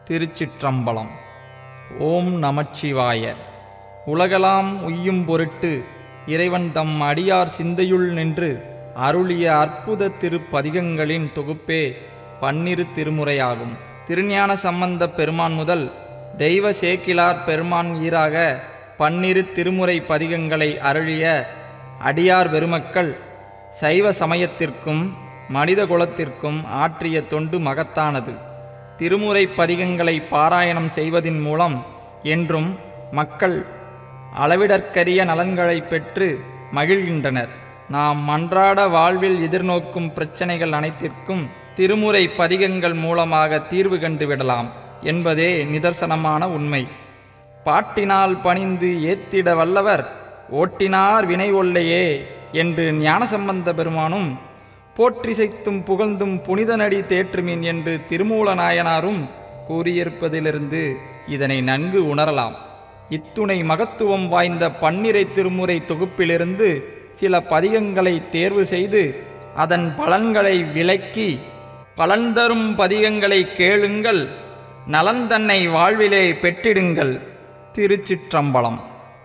திருச்சிற்றம்பலம். ஓம் நமச்சிவாய. உலகலாம் உய்யும் பொருட்டு இறைவன் தம் அடியார் சிந்தையுள் நின்று அருளிய அற்புத திருப்பதிகங்களின் தொகுப்பே பன்னிரு திருமுறையாகும். திருஞான சம்பந்த பெருமான் முதல் தெய்வ சேக்கிழார் பெருமான் ஈராக பன்னிரு திருமுறை பதிகங்களை அருளிய அடியார் பெருமக்கள் சைவ சமயத்திற்கும் மனித குலத்திற்கும் ஆற்றிய தொண்டு மகத்தானது. திருமுறை பதிகங்களை பாராயணம் செய்வதின் மூலம் என்றும் மக்கள் அளவிடற்கரிய நலன்களை பெற்று மகிழ்கின்றனர். நாம் அன்றாட வாழ்வில் எதிர்நோக்கும் பிரச்சனைகள் அனைத்திற்கும் திருமுறை பதிகங்கள் மூலமாக தீர்வு கண்டுவிடலாம் என்பதே நிதர்சனமான உண்மை. பாட்டினால் பணிந்து ஏத்திட வல்லவர் ஓட்டினார் வினை ஒல்லையே என்று ஞானசம்பந்த பெருமானும், போற்றிசைத்தும் புகழ்ந்தும் புனிதனடி தேற்றுமின் என்று திருமூல நாயனாரும் கூறியிருப்பதிலிருந்து இதனை நன்கு உணரலாம். இத்துணை மகத்துவம் வாய்ந்த பன்னிரை திருமுறை தொகுப்பிலிருந்து சில பதிகங்களை தேர்வு செய்து அதன் பலன்களை விளக்கி, பலன் தரும் பதிகங்களை கேளுங்கள், நலன் தன்னை வாழ்விலே பெற்றிடுங்கள். திருச்சிற்றம்பலம்.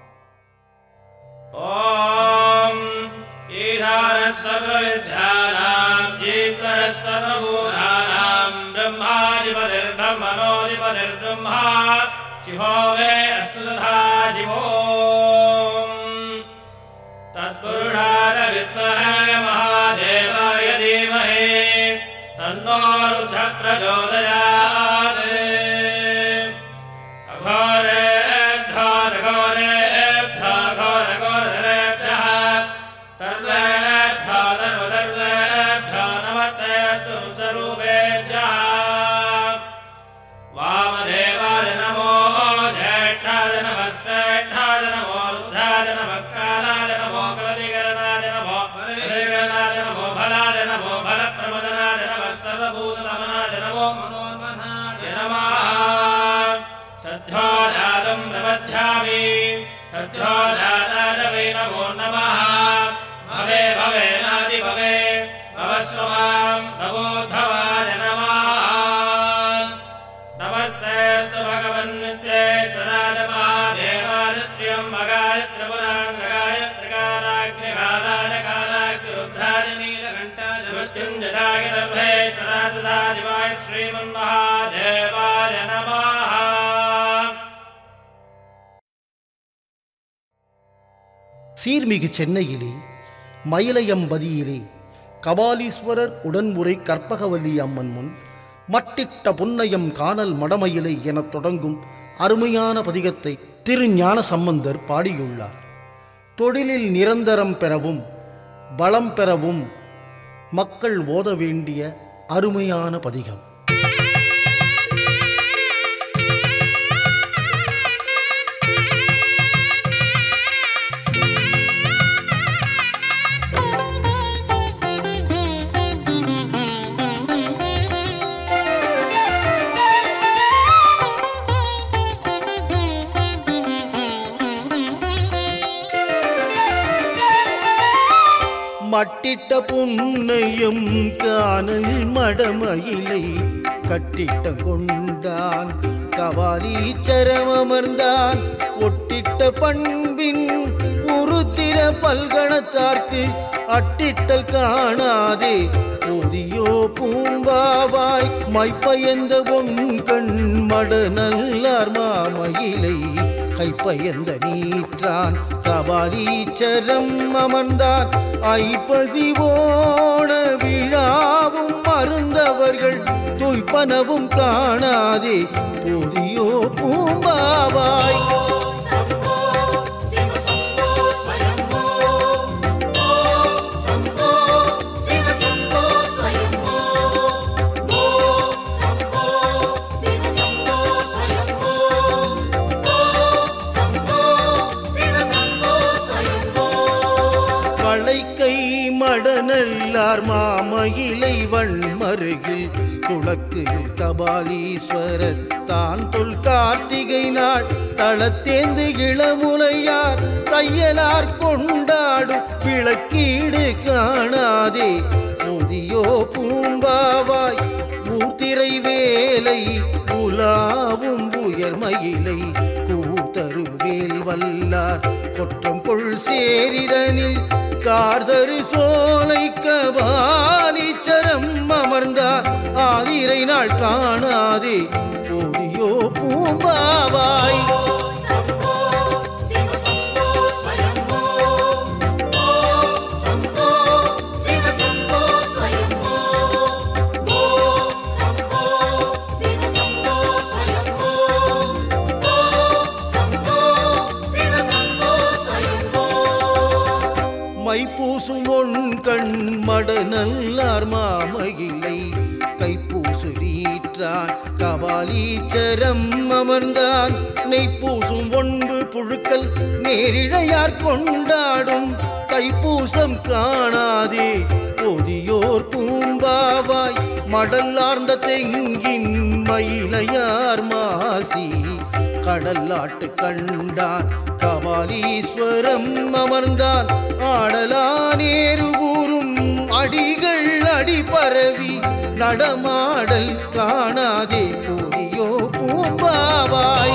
ஓம் ஈதான சர்வவித்யானாம் ஈஸ்வர சர்வபூதானாம் பிரம்மாதிபதிர் பிரம்மணோதிபதிர் பிரம்மா சிவோ வே அஸ்து சதா சிவோம் தத்புருஷாய வித்மஹே மகாதேவாய தீமஹி தன்னோ ருத்ரः பிரச்சோதயாத். சீர்மிகு சென்னையிலே மயிலையம்பதியிலே கபாலீஸ்வரர் உடன்முறை கற்பகவல்லி அம்மன் முன் மட்டிட்ட புன்னையம் காணல் மடமயிலை எனத் தொடங்கும் அருமையான பதிகத்தை திருஞான சம்பந்தர் பாடியுள்ளார். தொழிலில் நிரந்தரம் பெறவும் பலம் பெறவும் மக்கள் ஓத வேண்டிய அருமையான பதிகம். மட்டிட்ட புன்னையும் காணல் மடமயிலை கட்டிட்ட கொண்டான் கபாலீச்சரமர்ந்தான் ஒட்டிட்ட பண்பின் உருத்திர பல்கணத்தார்க்கு அட்டிட்டல் காணாதே போதியோ பூம்பாவாய் மைப்பயந்த பொன்கண் மட நல்லார் மாமயிலை கைப்பயந்த நீற்றான் கபாலீச்சரம் அமர்ந்தான் ஐப்பசிவோண விழாவும் மருந்தவர்கள் தொய்ப்பனவும் காணாதே போதியோ பூம்பாவாய். களைக்கை மடநல்லார் மாமயிலை வண்மருகில் துளக்குகில் கபாலீஸ்வரர் தான் தொல் கார்த்திகை நாள் தளத்தேந்து இளமுலையார் தையலார் கொண்டாடும் விளக்கீடு காணாதே முதியோ பூம்பாவாய் கூர்த்திரை வேலை உலாவும் உயர்மயிலை கூர்த்தருவேல் வல்லார் கொற்றம் கொள் சேரிதனில் கார்தரு சோலை கபாலீச்சரம் அமர்ந்தார் ஆதிரை நாள் காணாதே போதியோ பூம்பாவாய். மைப்பூசும் ஒன் கண் மடநல்லார் மாமயிலை கைப்பூசுரீற்றான் கபாலீச்சரம் அமர்ந்தான் நெய்ப்பூசும் ஒன்பு புழுக்கள் நேரிழையார் கொண்டாடும் தைப்பூசம் காணாதே போதியோர் பூம்பாவாய். மடல்லார்ந்த தெங்கின் மயிலையார் மாசி கடல்லாட்டு கண்டான் கபாலீஸ்வரம் அமர்ந்தான் ஆடலானேரு ஊரும் அடிகள் அடி பரவி நடமாடல் காணாதே போதியோ பூம்பாவாய்.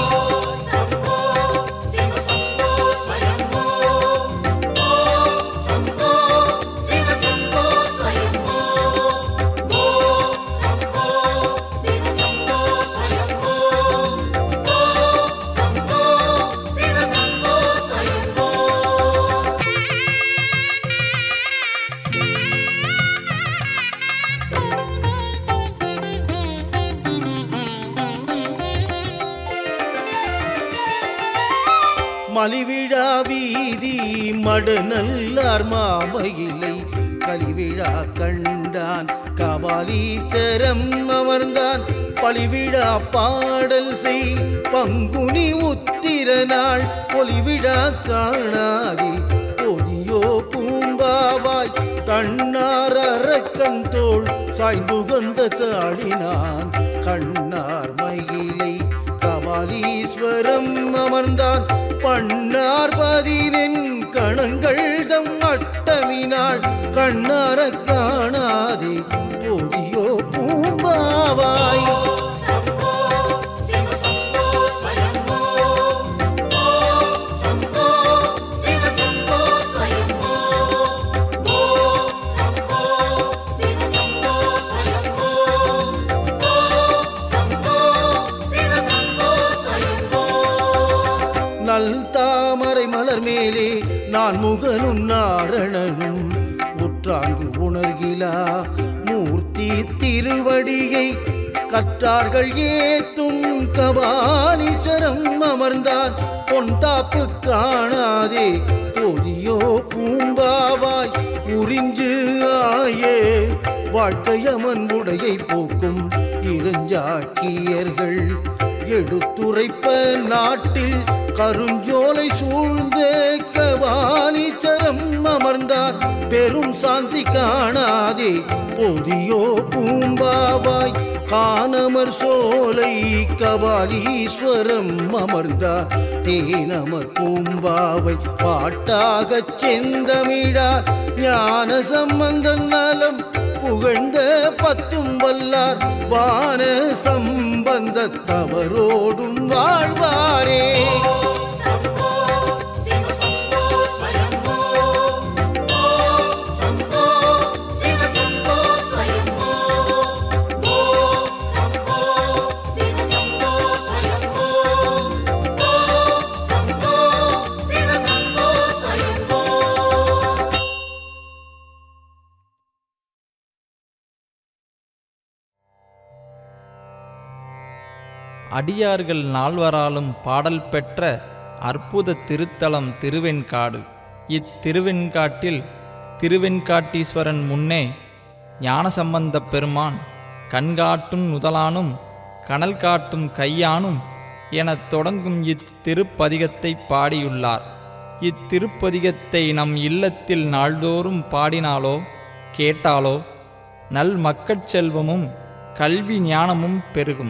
மலிவிழா வீதி மடநல்லார் மாமயிலை கலிவிழா கண்டான் கபாலீச்சரம் அமர்ந்தான் பலிவிழா பாடல் செய் பங்குனி உத்திர நாள் பொலிவிழா காணாதே பொலியோ பூம்பாவாய். தன்னார் அரக்கன் தோள் சாய்ந்துகந்த தாளினான் கண்ணார் மயிலை கபாலீஸ்வரம் அமர்ந்தான் பண்ணார் 14 கணங்கள் தம் அட்டமினாள் கண்ணார காணாதே போதியோ பூம்பாவாய். நல் தாமரை மலர் மேலே நான் முகனும் நாரணனும் உற்றாங்கு உணர்கிலா மூர்த்தி திருவடியை கற்றார்கள் ஏத்தும் கபாலீச்சரம் அமர்ந்தான் பொன் தாப்பு காணாதே போதியோ பூம்பாவாய். உறிஞ்சு ஆயே வாழ்க்கையமன் உடையை போக்கும் இருஞ்சாக்கியர்கள் எடுத்துரைப்ப நாட்டில் கருஞ்சோலை சூழ்ந்த கபாலீச்சரம் அமர்ந்தார் பெரும் சாந்தி காணாதே போதியோ பூம்பாவாய். கானமர் சோலை கபாலீஸ்வரம் அமர்ந்தார் தேனமர் பூம்பாவை பாட்டாகச் செந்தமிழார் ஞான சம்பந்தன் நலம் புகழ்ந்த 10 வல்லார் வான சம்பந்தத்தவரோடும் வாழ்வாரே. அடியார்கள் நால்வராலும் பாடல் பெற்ற அற்புத திருத்தலம் திருவெண்காடு. இத்திருவெண்காட்டில் திருவெண்காட்டீஸ்வரன் முன்னே ஞானசம்பந்தப் பெருமான் கண்காட்டும் நுதலானும் கனல் காட்டும் கையானும் எனத் தொடங்கும் இத்திருப்பதிகத்தை பாடியுள்ளார். இத்திருப்பதிகத்தை நம் இல்லத்தில் நாள்தோறும் பாடினாலோ கேட்டாலோ நல் மக்கட் செல்வமும் கல்வி ஞானமும் பெருகும்.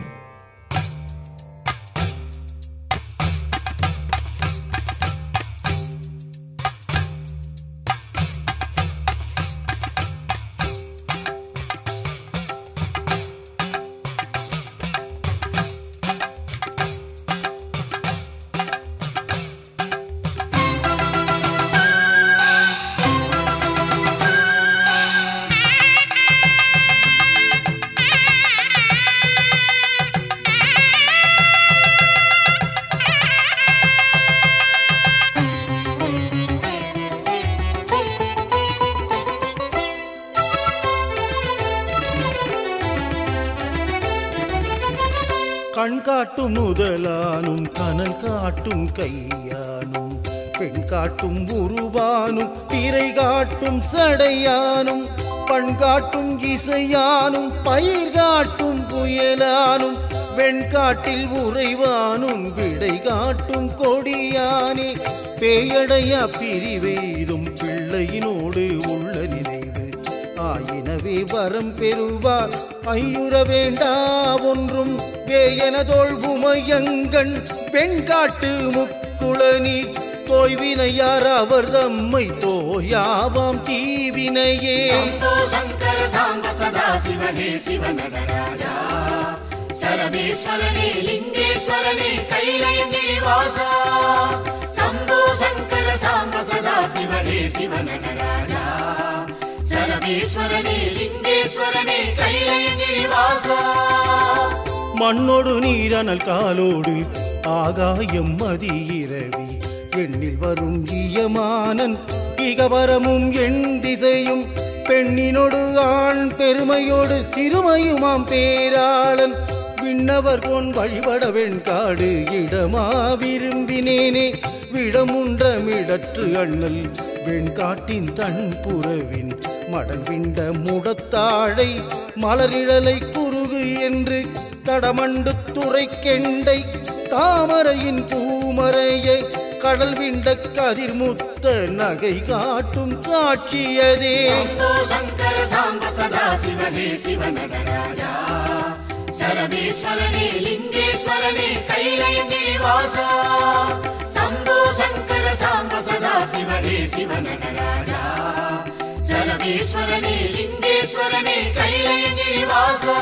கண் காட்டும் முதலானும் கனல் காட்டும் கையானும் பெண் காட்டும் உருவானும் திரை காட்டும் சடையானும் பண் காட்டும் இசையானும் பயிர் காட்டும் புயலானும் வெண்காட்டில் உறைவானும் விடை காட்டும் கொடியானே பேயடையா பிரிவெய்தும் பிள்ளையினோடு உள்ள நினைவு ஆயினவே வரம் பெறுவார் ஐயுற வேண்டா ஒன்றும் வேயனதோள் உமையங்கண் வெண்காட்டு முக்குளனி தோய்வினையார் அவர் தம்மை தோயாவாம் தீவினையே சங்கர சாம்ப சதா சிவனே சிவ நடராஜா சரமேஸ்வரனே லிங்கேஸ்வரனே கைலயங்கிரிவாசா சம்போ சங்கர சாம்ப சதா சிவனே சிவ நடராஜா சரமேஸ்வரனே லிங்கேஸ்வரனே கைலயங்கிரிவாசா மண்ணோடு நீரனல் காலோடு ஆகாயம் மதியிரவி எண்ணில் வரும் ஈயமானன் இகவரமும் எண் திசையும் பெண்ணினோடு ஆண் பெருமையோடு சிறுமையுமாம் பேராளன் விண்ணவர் கொன் வழிபட வெண்காடு இடமா விரும்பினேனே விடமுன்றமிடற்று அண்ணல் வெண்காட்டின் தன் புறவின் மடல் விண்ட முடத்தாழை மலரிழலை குறுகு என்று தடமண்டு துறை கெண்டை தாமரையின் பூமரையை கடல் விண்ட கதிர்முத்த நகை காட்டும் காட்சியதே சங்கர சாம்ப சதா சிவனே சிவ நடராஜா சரமேஸ்வரனே லிங்கேஸ்வரனே கைலயங்கிரிவாசா சம்போ சங்கர சாம்ப சதா சிவனே சிவ நடராஜா சரமேஸ்வரனே லிங்கேஸ்வரனே கைலயங்கிரிவாசா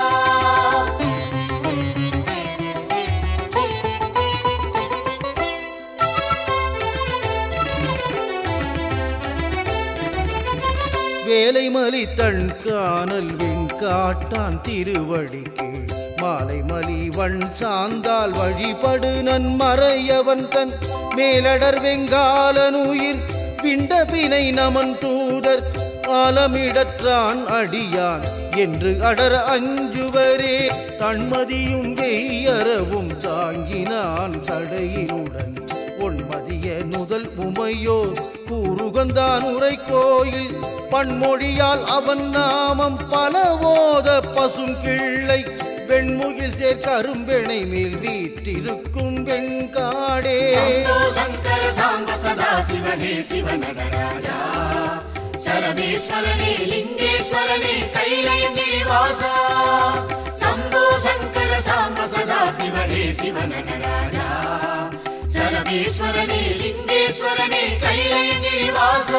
வேலைமலி தன் காணல் வெண்காட்டான் திருவடிக்கு மாலைமலி வன் சார்ந்தால் வழிபடு நன்மறையவன் தன் மேலடர் வெங்காலனுயிர் விண்டபினை நமன் தூதர் ஆலமிடற்றான் அடியான் என்று அடர அஞ்சுவரே தன்மதியும் வெய்யறவும் தாங்கினான் சடையினுடன் பொன்மதிய நுதல் உமையோ கூறுகந்தான் உரை கோயில் பன்மொழியால் அவன் நாமம் பலவோத பசும் கிள்ளை வெண்முகில் சேர்க்கரும்பெணை மேல் வீற்றிருக்கும் வெண்காடே சங்கர சாம்ப சதா சிவனே சிவ நடராஜா சரமேஸ்வரனே லிங்கேஸ்வரனே கைலயங்கிரிவாசா சம்போ சங்கர சாம்ப சதா சிவனே சிவ நடராஜா சரமேஸ்வரனே லிங்கேஸ்வரனே கைலயங்கிரிவாசா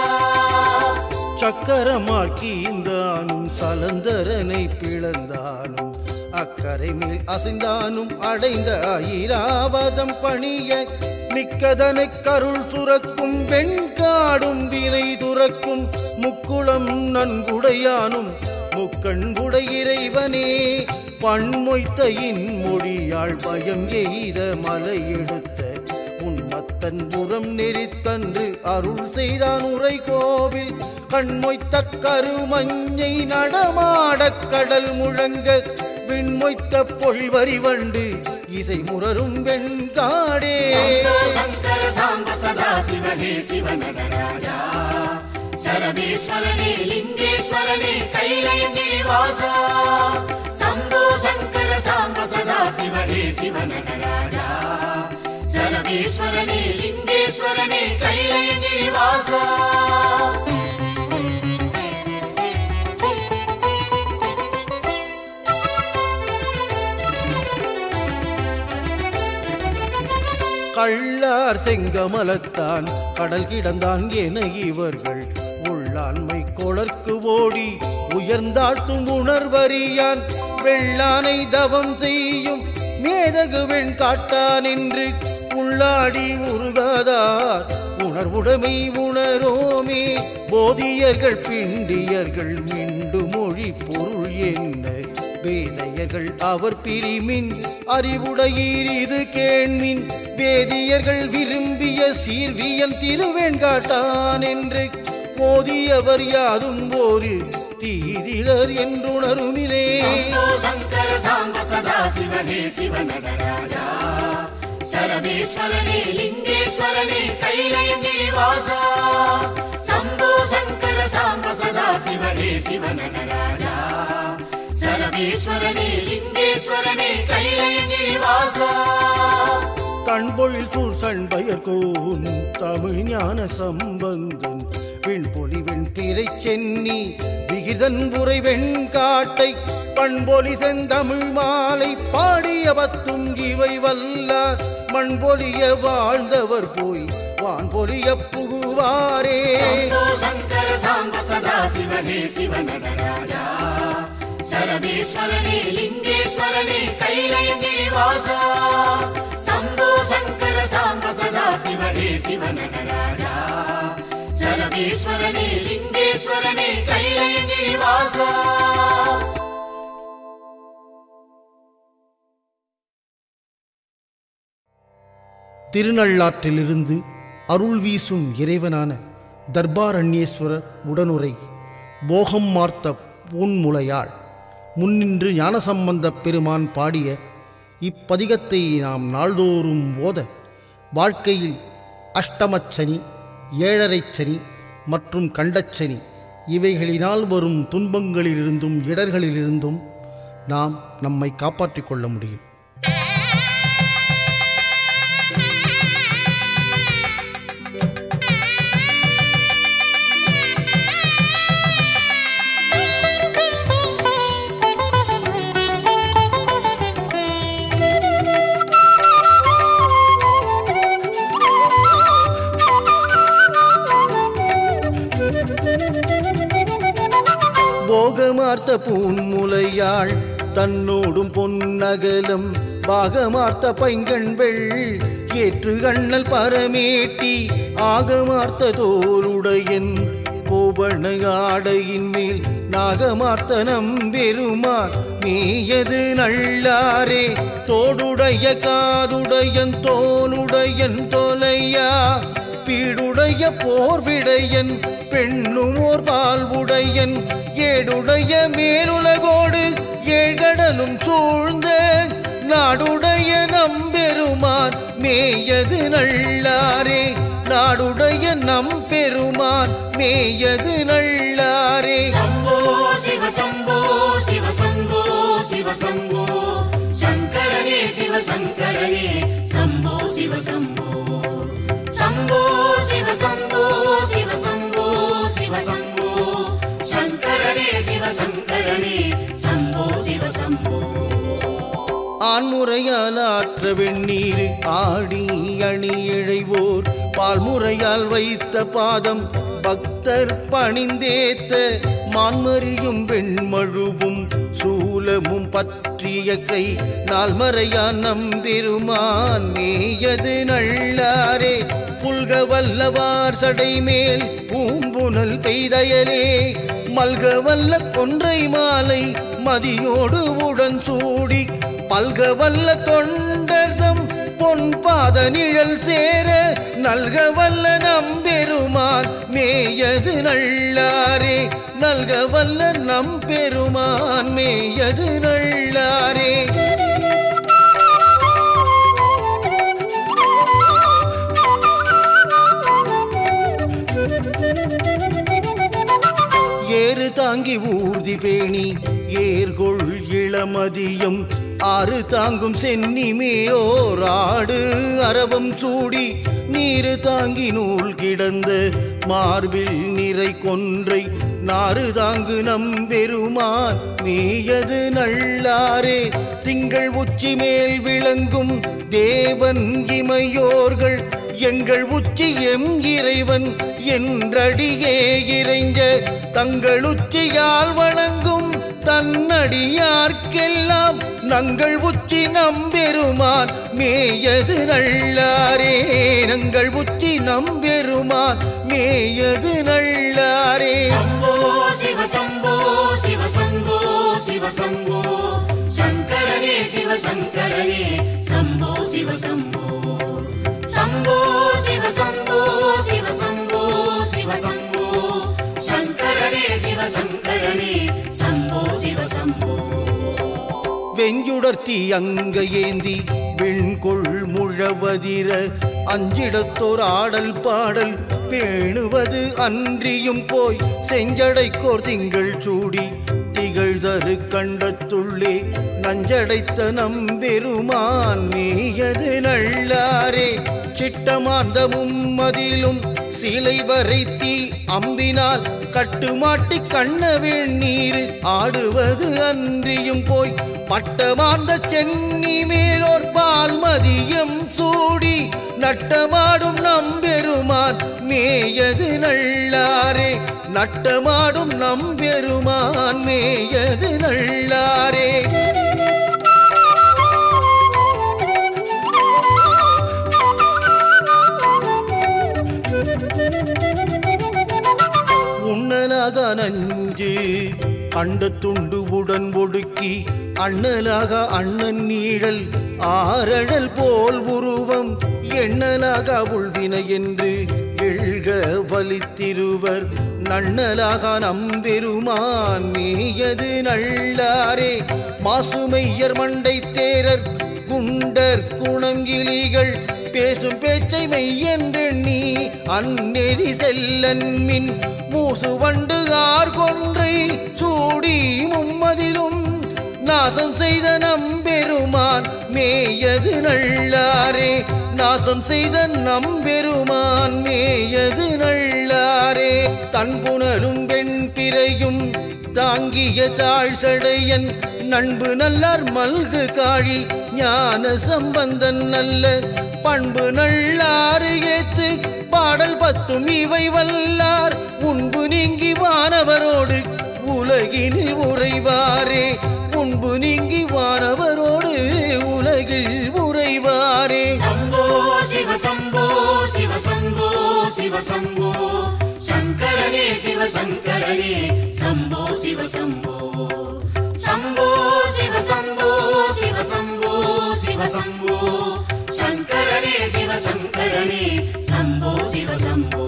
சக்கரமாக்கீந்தானும் சலந்தரனை பிளந்தானும் அக்கரை மேல் அசைந்தானும் அடைந்த ஐராவதம் பணிய மிக்கதனை கருள் சுரக்கும் வெண்காடும் வினை துறக்கும் முக்குளம் நன்குடையானும் முக்கண்புடை இறைவனே பண்மொய்த்த இன்மொழியாள் பயம் எய்த மலை எடுத்த உன்மத்தன் புறம் நெறித்தன்று அருள் செய்தான் உரை கோவில் கண்மொய்த்த கருமஞ்சை நடமாடக் கடல் முழங்க விண்மொய்த்த பொல்வரி வண்டு இசை முரரும் வெண்காடே சங்கர சாம்ப சதா சிவனே சிவ நடராஜா சரமேஸ்வரனே லிங்கேஸ்வரனே கைலயங்கிரிவாசா சம்போ சங்கர சாம்ப சதா சிவனே சிவ நடராஜா சரமேஸ்வரனே லிங்கேஸ்வரனே கைலயங்கிரிவாசா கள்ளார் செங்கமலத்தான் கடல் கிடந்தான் என இவர்கள் உள்ளாண்மை கொளர்க்கு ஓடி உயர்ந்தாழ்த்தும் உணர்வறியான் வெள்ளானை தவம் செய்யும் மேதகு வெண் காட்டான் என்று உள்ளாடி உருகாதார் உணர்வுடைமை உணரோமே போதியர்கள் பிண்டியர்கள் மிண்டு மொழி பொருள் என்ன வேதையர்கள் அவர் பிரிமின் அறிவுடையீர் இது கேண்மின் வேதியர்கள் விரும்பிய சீர்வியன் திருவெண்காட்டான் என்று போதியவர் யாதும் ஒரு தீதிலர் என்றுணருமிலே சங்கர சாம்ப சதா சிவ हे शिव நடராஜா சரமேஸ்வரனே லிங்கேஸ்வரனே கைலயங்கிரிவாசா சம்போ சங்கர சாம்ப சதா சிவ ஹே சிவ நடராஜா சரமேஸ்வரனே லிங்கேஸ்வரனே கைலயங்கிரிவாசா தன்பொழில் சூழ்சன் பயர்கோன் தமிழ் ஞான சம்பந்தன் வெண்பொலி வெண்பிறை சென்னி விகிதன் புரை வெண்காட்டை பண்பொலி செந்தமிழ் மாலை பாடிய பத்தும் இவை வல்லார் மண்பொலிய வாழ்ந்தவர் போய் வான்பொலிய புகுவாரே சங்கர சாம்ப சதா சிவ ஹே சிவ நடராஜா சரமேஸ்வரனே லிங்கேஸ்வரனே கைலயங்கிரிவாசா சம்போ சங்கர சாம்ப சதா சிவ ஹே சிவ நடராஜா சரமேஸ்வரனே லிங்கேஸ்வரனே கைலயங்கிரிவாசா திருநள்ளாற்றிலிருந்து அருள் வீசும் இறைவனான தர்பாரண்யேஸ்வரர் உடனுரை போகம் மார்த்த பூன்முலையாள் முன்னின்று ஞானசம்பந்தப் பெருமான் பாடிய இப்பதிகத்தை நாம் நாள்தோறும் ஓத வாழ்க்கையில் அஷ்டமச்சனி, ஏழரைச்சனி மற்றும் கண்டச்சனி இவைகளினால் வரும் துன்பங்களிலிருந்தும் இடர்களிலிருந்தும் நாம் நம்மை காப்பாற்றிக் கொள்ள முடியும். போகமார்த்த பூன்முலையாள் தன்னோடும் பொன்னகலம் பாகமார்த்த பைங்கண்வெள் ஏற்று கண்ணல் பரமேட்டி ஆகமார்த்த தோளுடையன் கோபண ஆடையின் மேல் நாகமார்த்த நம்பெருமான் மேயது நல்லாரே தோடுடைய காதுடையன் தோளுடையன் தொலையா பீடுடைய போர்விடையன் பெண்ணுமோர் பால்வுடையன் ஏடுடைய மேலுலகோடு ஏழ்கடலும் சூழ்ந்த நாடுடைய நம்பெருமான் மேயது நல்லாரே நாடுடைய நம்பெருமான் மேயது நல்லாரே சம்போ சிவ சம்போ சிவ சம்போ சிவ சம்போ சங்கரனே சிவ சங்கரனே சம்போ சிவ சம்போ சம்போ சிவ சம்போ சிவ சம்போ சிவ சம்போ சங்கரனே சிவ சங்கரனே சம்போ சிவ சம்போ ஆண்முறையால் ஆற்ற வெந்நீர் ஆடி அணி இழைவோர் பால்முறையால் வைத்த பாதம் பக்தர் பணிந்தேத்த மான்மறியும் வெண்மழுவும் சூலமும் பற்றிய கை நால்மறையான் நம்பெருமான் மேயது நல்லாரே புல்க வல்லவார் சடைமேல் பூம்புனல் பெய்தயலே மல்க வல்ல கொன்றை மாலை மதியோடு உடன் சூடி பல்க வல்ல தொண்டர்தம் பொன் பாத நிழல் சேர நல்க வல்ல நம்பெருமான் மேயது நல்லாரே நல்க வல்ல நம்பெருமான் மேயது நல்லாரே ஏறு தாங்கி ஊர்தி பேணி ஏர்கொள் இளமதியம் ஆறு தாங்கும் சென்னி மேலோர் ஆடு அரவம் சூடி நீரு தாங்கி நூல் கிடந்த மார்பில் நிறை கொன்றை நாறு தாங்கு நம்பெருமான் மேயது நல்லாரே திங்கள் உச்சி மேல் விளங்கும் தேவன் இமையோர்கள் எங்கள் உச்சி எம் இறைவன் என்றடியே இறைஞ்ச தங்கள் உச்சியால் வணங்கும் தன்னடியார்க்கெல்லாம் நங்கள் உச்சி நம்பெருமான் மேயது நல்லாரே நங்கள் உச்சி நம்பெருமான் மேயது நல்லாரே சம்போ சிவ சம்போ சிவ சம்போ சிவ சம்போ சங்கரனே சிவ சங்கரனே சம்போ சிவ சம்போ சம்போ சிவ சம்போ சிவ சம்போ சிவ சம்போ சங்கரனே சிவ சங்கரனே சம்போ சிவ சம்போ வெஞ்சுடர்த்தி அங்க ஏந்தி விண்கொள் முழவதிர அஞ்சிடத்தோர் ஆடல் பாடல் பேணுவது அன்றியும் போய் செஞ்சடைக்கோர் திங்கள் சூடி திகழ்தரு கண்டத்துள்ளே நஞ்சடைத்த நம்பெருமான் மேயது நல்லாரே சிட்டமாந்தமும் மதிலும் சிலை வரைத்தி அம்பினால் கட்டுமாட்டி கண்ணவேள் நீர் ஆடுவது அன்றியும் போய் பட்டமார்ந்த சென்னி மேலோர் பால் மதியம் சூடி நட்டமாடும் நம்பெருமான் மேயது நல்லாரே நட்டமாடும் நம்பெருமான் மேயது நல்லாரே உண்ணலாக நஞ்சு கண்ட துண்டு உடன் ஒடுக்கி அண்ணலாக அண்ணன் நீழல் ஆரழல் போல் உருவம் எண்ணலாக உள்வினை என்று எழுக வலித்திருவர் நன்னலாக நம்பெருமான் மேயது நல்லாரே மாசுமையர் மண்டை தேரர் குண்டர் குணம் இலிகள் பேசும் பேச்சை மெய்யென்றெண்ணி அந்நெறி செல்லன் மின் மூசு வண்டு ஆர்கொன்றை சூடி மும்மதிலும் நாசம் செய்த நம்பெருமான் மேயது நல்லாரே நாசம் செய்த நம்பெருமான் மேயது நல்லாரே தன்புணரும் வெண் பிறையும் தாங்கிய தாழ்சடையன் நண்பு நல்லார் மல்கு காழி ஞான சம்பந்தன் நல்ல பண்பு நல்லாறு ஏத்து பாடல் பத்தும் இவை வல்லார் உண்பு நீங்கி வானவரோடு உலகினில் உறைவாரே உண்பு நீங்கி வானவரோடு உலகில் உறைவாரே சம்போ சிவ சம்போ சிவ சம்போ சிவ சம்போ சங்கரனே சிவ சங்கரனே சம்போ சிவ சம்போ சம்போ சிவ சம்போ சிவ சம்போ சிவ சம்போ சங்கரனே சிவ சங்கரனே சம்போ சிவ சம்போ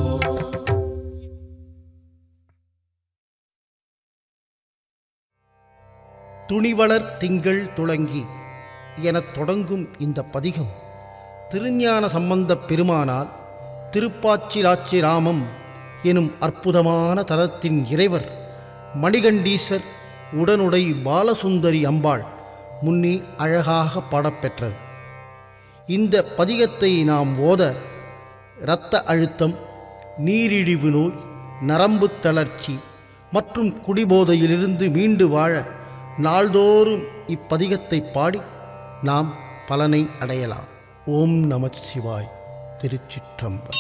துணிவளர் திங்கள் துளங்கி எனத் தொடங்கும் இந்த பதிகம் திருஞான சம்பந்தப் பெருமானால் திருப்பாச்சிராச்சிராமம் எனும் அற்புதமான தலத்தின் இறைவர் மணிகண்டீசர் உடனுடை பாலசுந்தரி அம்பாள் முன்னே அழகாக பாடப்பெற்றது. இந்த பதிகத்தை நாம் ஓத இரத்த அழுத்தம், நீரிழிவு நோய், நரம்பு தளர்ச்சி மற்றும் குடிபோதையிலிருந்து மீண்டு வாழ நாள்தோறும் இப்பதிகத்தை பாடி நாம் பலனை அடையலாம். ஓம் நமச் சிவாய். திருச்சிற்றம்பலம்.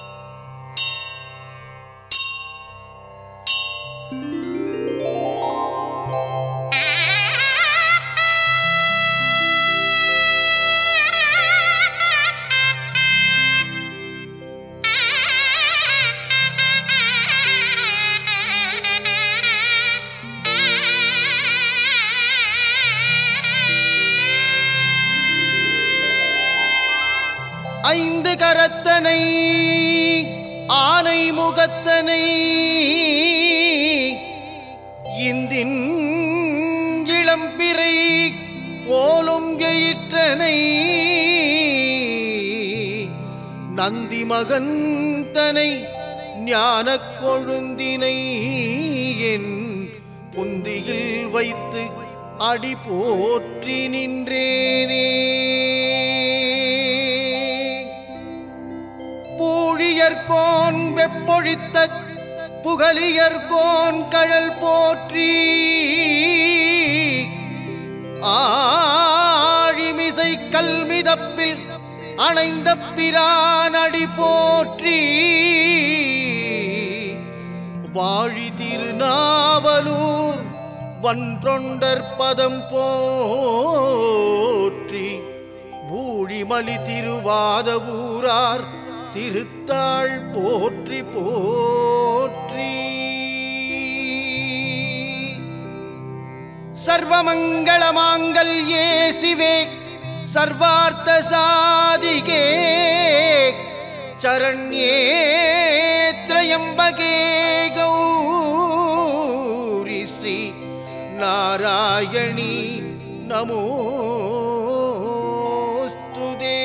ஐந்து கரத்தனை ஆனை முகத்தனை இந்தின் இளம்பிறை போலும் எயிற்றனை நந்தி மகந்தனை ஞானக் கொழுந்தினை என் புந்தியில் வைத்து அடி போற்றி நின்றேனே. பூழியர்கோன் வெப்பொழித்த புகலியர்கோன் கழல் போற்றி ஆழிமிசை கல்மிதப்பில் அணைந்த பிரானடி போற்றி வாழி திருநாவலூர் வன்றொண்டர் பதம் போற்றி ஊழிமலி திருவாத ஊரார் திருத்தாள் போற்றி போற்றி. சர்வமங்கள மாங்கல்யே சிவே சர்வார்த்த சாதிகே சரண்யே த்ரயம்பகே கௌரி ஸ்ரீ நாராயணி நமோஸ்துதே.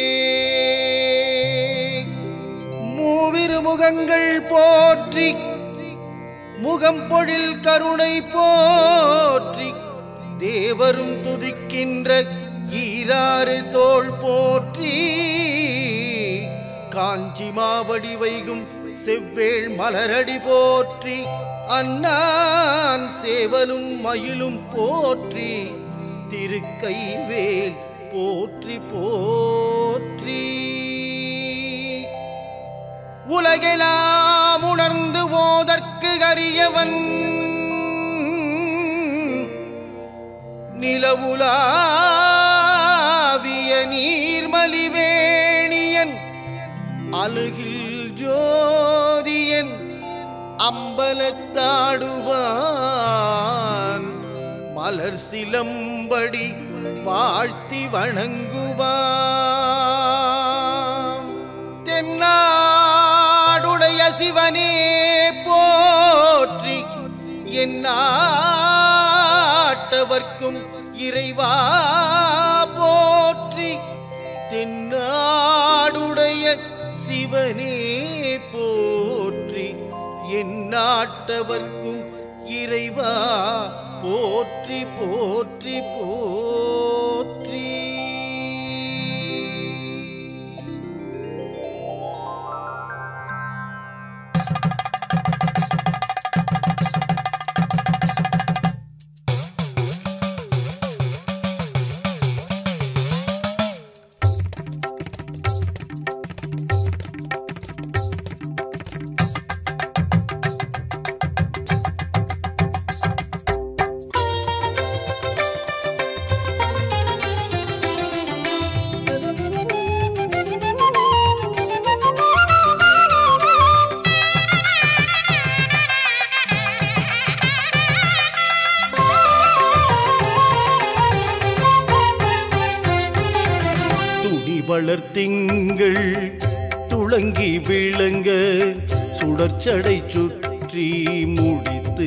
மூவிரு முகங்கள் போற்றி, முகம் பொழில் கருணை போற்றி, தேவரும் துதிக்கின்ற ஈராறு தோள் போற்றி, காஞ்சி மாவடி வைகும் செவ்வேள் மலரடி போற்றி, அண்ணான் சேவலும் மயிலும் போற்றி, திருக்கைவேல் போற்றி போற்றி. உலகெல்லாம் உணர்ந்து ஓதற்கு அரியவன், நிலவுலாவிய நீர்மலிவேணியன், அழுகில் ஜோதியன், அம்பலத்தாடுவான், மலர் சிலம்படி வாழ்த்தி வணங்குவான். தென்னாடுடைய சிவனே போற்றி, எந்நாட்டவர்க்கும் இறைவா போற்றி, தென்னாடுடைய சிவனே போற்றி, எந்நாட்டவர்க்கும் இறைவா போற்றி போற்றி போற்றி. வளர்த்திங்கள் துளங்கி விளங்க சுடர்ச்சடை சுற்றி முடித்து,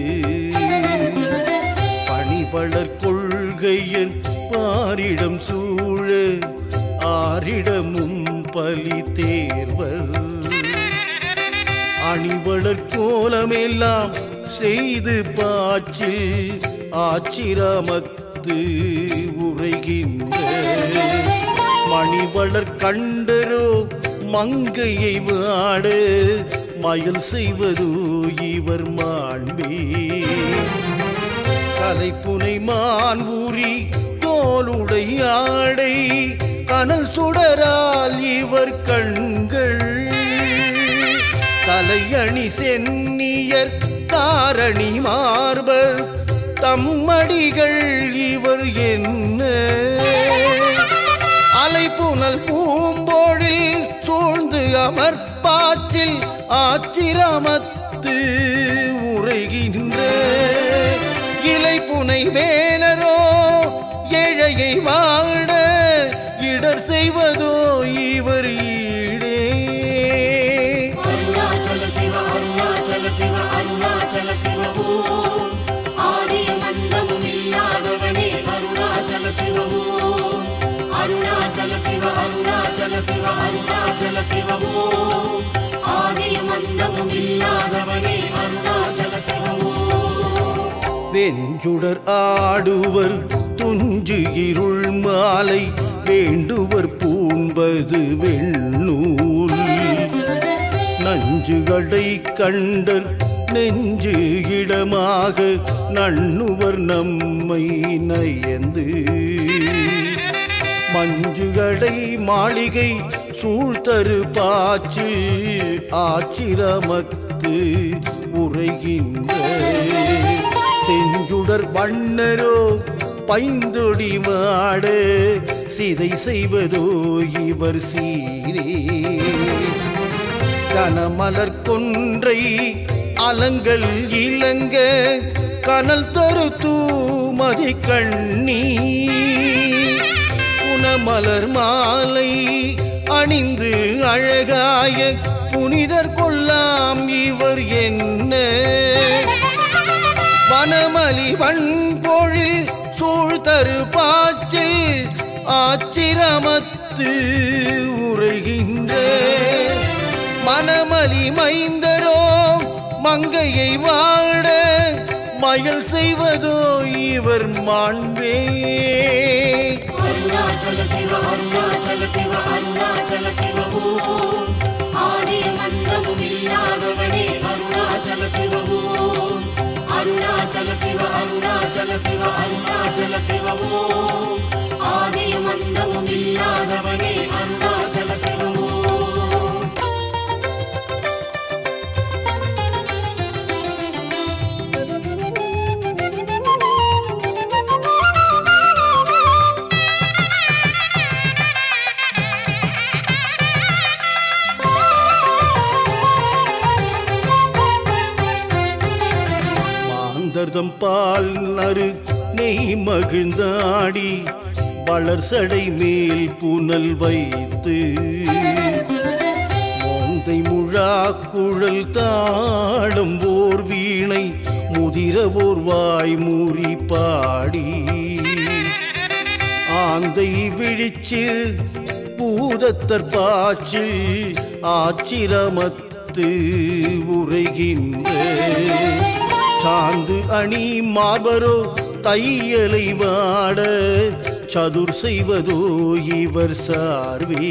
பணிவளர் கொள்கையன் பாரிடம் சூழ ஆரிடமும் பலி தேர்வர், அணிவளர் கோலமெல்லாம் செய்து பாச்சில் ஆச்சிராமத்து உரைகின்ற, மணிவளர் கண்டரோ மங்கையை வாட மயல் செய்வதோ இவர் மாண்பே, கலைப்புனை மான்ஊரி தோளுடை ஆடை கனல் சுடரால் இவர் கண்கள், தலையணி சென்னியர் தாரணி மார்பர் தம்மடிகள் இவர் என்ன, அலைப்புனல் பூம்பொழில் சூழ்ந்து அமர்பாச்சில் ஆச்சிராமத்து உரைகின்ற, இலைப்புனை வேலரோ ஏழையை வாட இடர் செய்வதோ இவர் ஈடே. அருணாச்சல சிவ அருணாச்சல சிவ அருணாச்சல சிவ ஓம், ஆதியும் அந்தமும் இல்லாதவனே அருணாச்சல சிவ ஓம், அருணாச்சல சிவ அருணாச்சல சிவ அருணாச்சல சிவ ஓம், ஆதியும் அந்தமும் இல்லாதவனே அருணாச்சல சிவ ஓம். வெஞ்சுடர் ஆடுவர் துஞ்சு இருள் மாலை வேண்டுவர் பூண்பது வெண்ணூல், நஞ்சுகளை கண்டர் நெஞ்சு இடமாக நண்ணுவர் நம்மை நயந்து, மஞ்சுகளை மாளிகை சூழ்தரு பாச்சில் ஆச்சிரமத்து உரைகின்ற, செஞ்சுடர் வண்ணரோ பைந்தொடி மாட சிதை செய்வதோ இவர் சீரே, கனமலர் கொன்றை அலங்கள் இலங்க கனல் தரு தூமதி கண்ணி, புனமலர் மாலை அணிந்து அழகாய புனிதர் கொல்லாம் இவர் என்ன, வனமலி வன்பொழில் சூழ் தரு பாச்சில் ஆச்சிரமத்து உரைகின்ற மனமலி மைந்தரோ மங்கையை வாட மயல் செய்வதோ இவர் மாண்பே. அருணாச்சல சிவ அருணாச்சல சிவ அருணாச்சல சிவ ஓம் ஆதியும் அந்தமும் இல்லாதவனே அருணாச்சல சிவ ஓம் அருணாச்சல சிவ அருணாச்சல சிவ அருணாச்சல சிவ ஓம் ஆதியும் அந்தமும் இல்லாதவனே அருணாச்சல சிவ ஓம். மாந்தர்தம் பால் நறு நெய் மகிழ்ந்தாடி வளர்சடை மேல் புனல் வைத்து மோந்தை முழா குழல் தாடும் ஓர் வீணை முதிரவோர் வாய் மூறி பாடி ஆந்தை விழிச்சில் பூதத்தர் பாச்சில் ஆச்சிரமத்து உரைகின்ற சாந்து அணி மார்பரோ தையலை வாட சதுர் செய்வதோ இவர் சார்வே.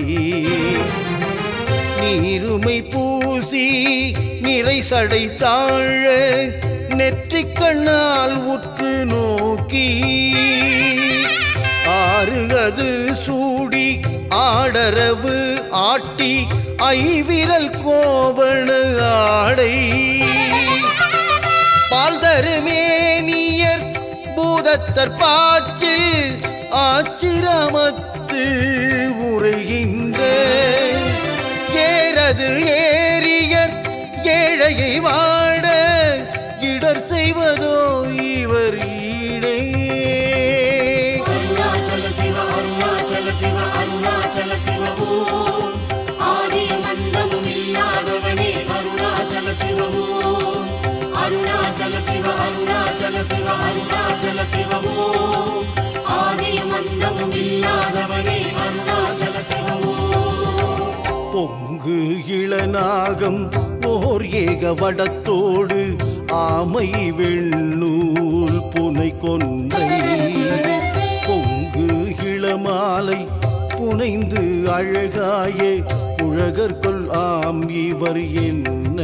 நீருமை பூசி நிறை சடை தாழ நெற்றிக் கண்ணால் உற்று நோக்கி ஆறுகது சூடி ஆடரவு ஆட்டி ஐவிரல் கோவண ஆடை பால் தருமேனியர் பூதத்தர் பாச்சில் ஆச்சிரமத்து உரைகின்ற ஏறது ஏரியர் ஏழையை வாட இடர் செய்வதோ இவர் ஈடே. அருணாச்சல சிவ அருணாச்சல சிவ அருணாச்சல சிவ ஓம் ஆதியும் அந்தமும் இல்லாதவனே அருணாச்சல சிவ ஓம் அருணாச்சல சிவ அருணாச்சல சிவ அருணாச்சல சிவ ஓம் ஆதியும் அந்தமும் இல்லாதவனே அருணாச்சல சிவ ஓம். பொங்கு இளநாகம் ஓர் ஏக வடத்தோடு ஆமை வெண்ணூல் புனை கொன்றை பொங்கு இளமாலை புனைந்து அழகாய குழகர்கொள் ஆம் இவர் என்ன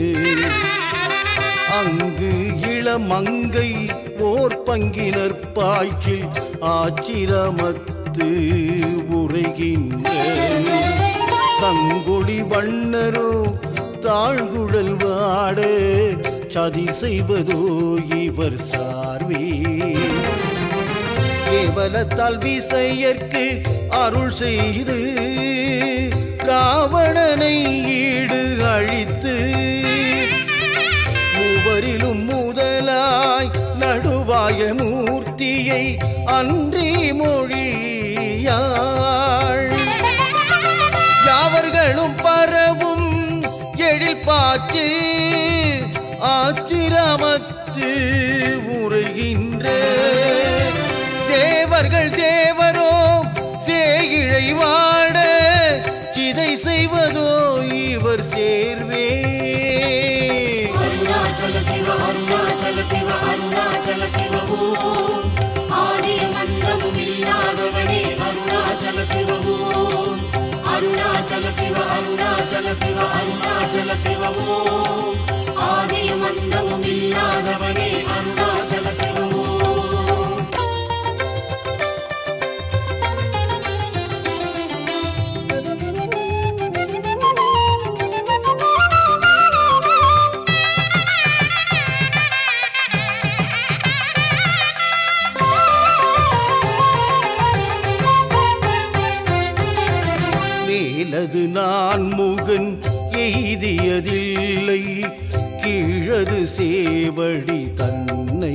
அங்கு இளமங்கை ஓர் பங்கினர் பாய்ச்சில் ஆச்சிரமத்து உரைகின்ற சங்கொடி வண்ணரோ தாழ்குழல் வாட சதி செய்வதோ இவர் சார்வே. கேவலத்தால் விசையர்க்கு அருள் செய்து ராவணனை ஈடு அழித்து மூவரிலும் முதலாய் நடுவாய மூர்த்தியை அன்றி மொழியாள் யாவர்களும் பரவும் எழில் பாச்சு ஆச்சிரமத்து உரைகின்ற தேவர்கள் தேவரோ சேகிழை வாட சிதை செய்வதோ இவர் சேர்வே. அருணாச்சல சிவ அருணாச்சல சிவ அருணாச்சல சிவ ஓம் ஆதியும் அந்தமும் இல்லாதவனே அருணாச்சல சிவ ஓம் அருணாச்சல சிவ அருணாச்சல சிவ அருணாச்சல சிவ ஓம் ஆதியும் அந்தமும் இல்லாதவனே அருணாச்சல சிவ ஓம். மேலது நான் முகன் எய்தியதில்லை கீழது சேவடி தன்னை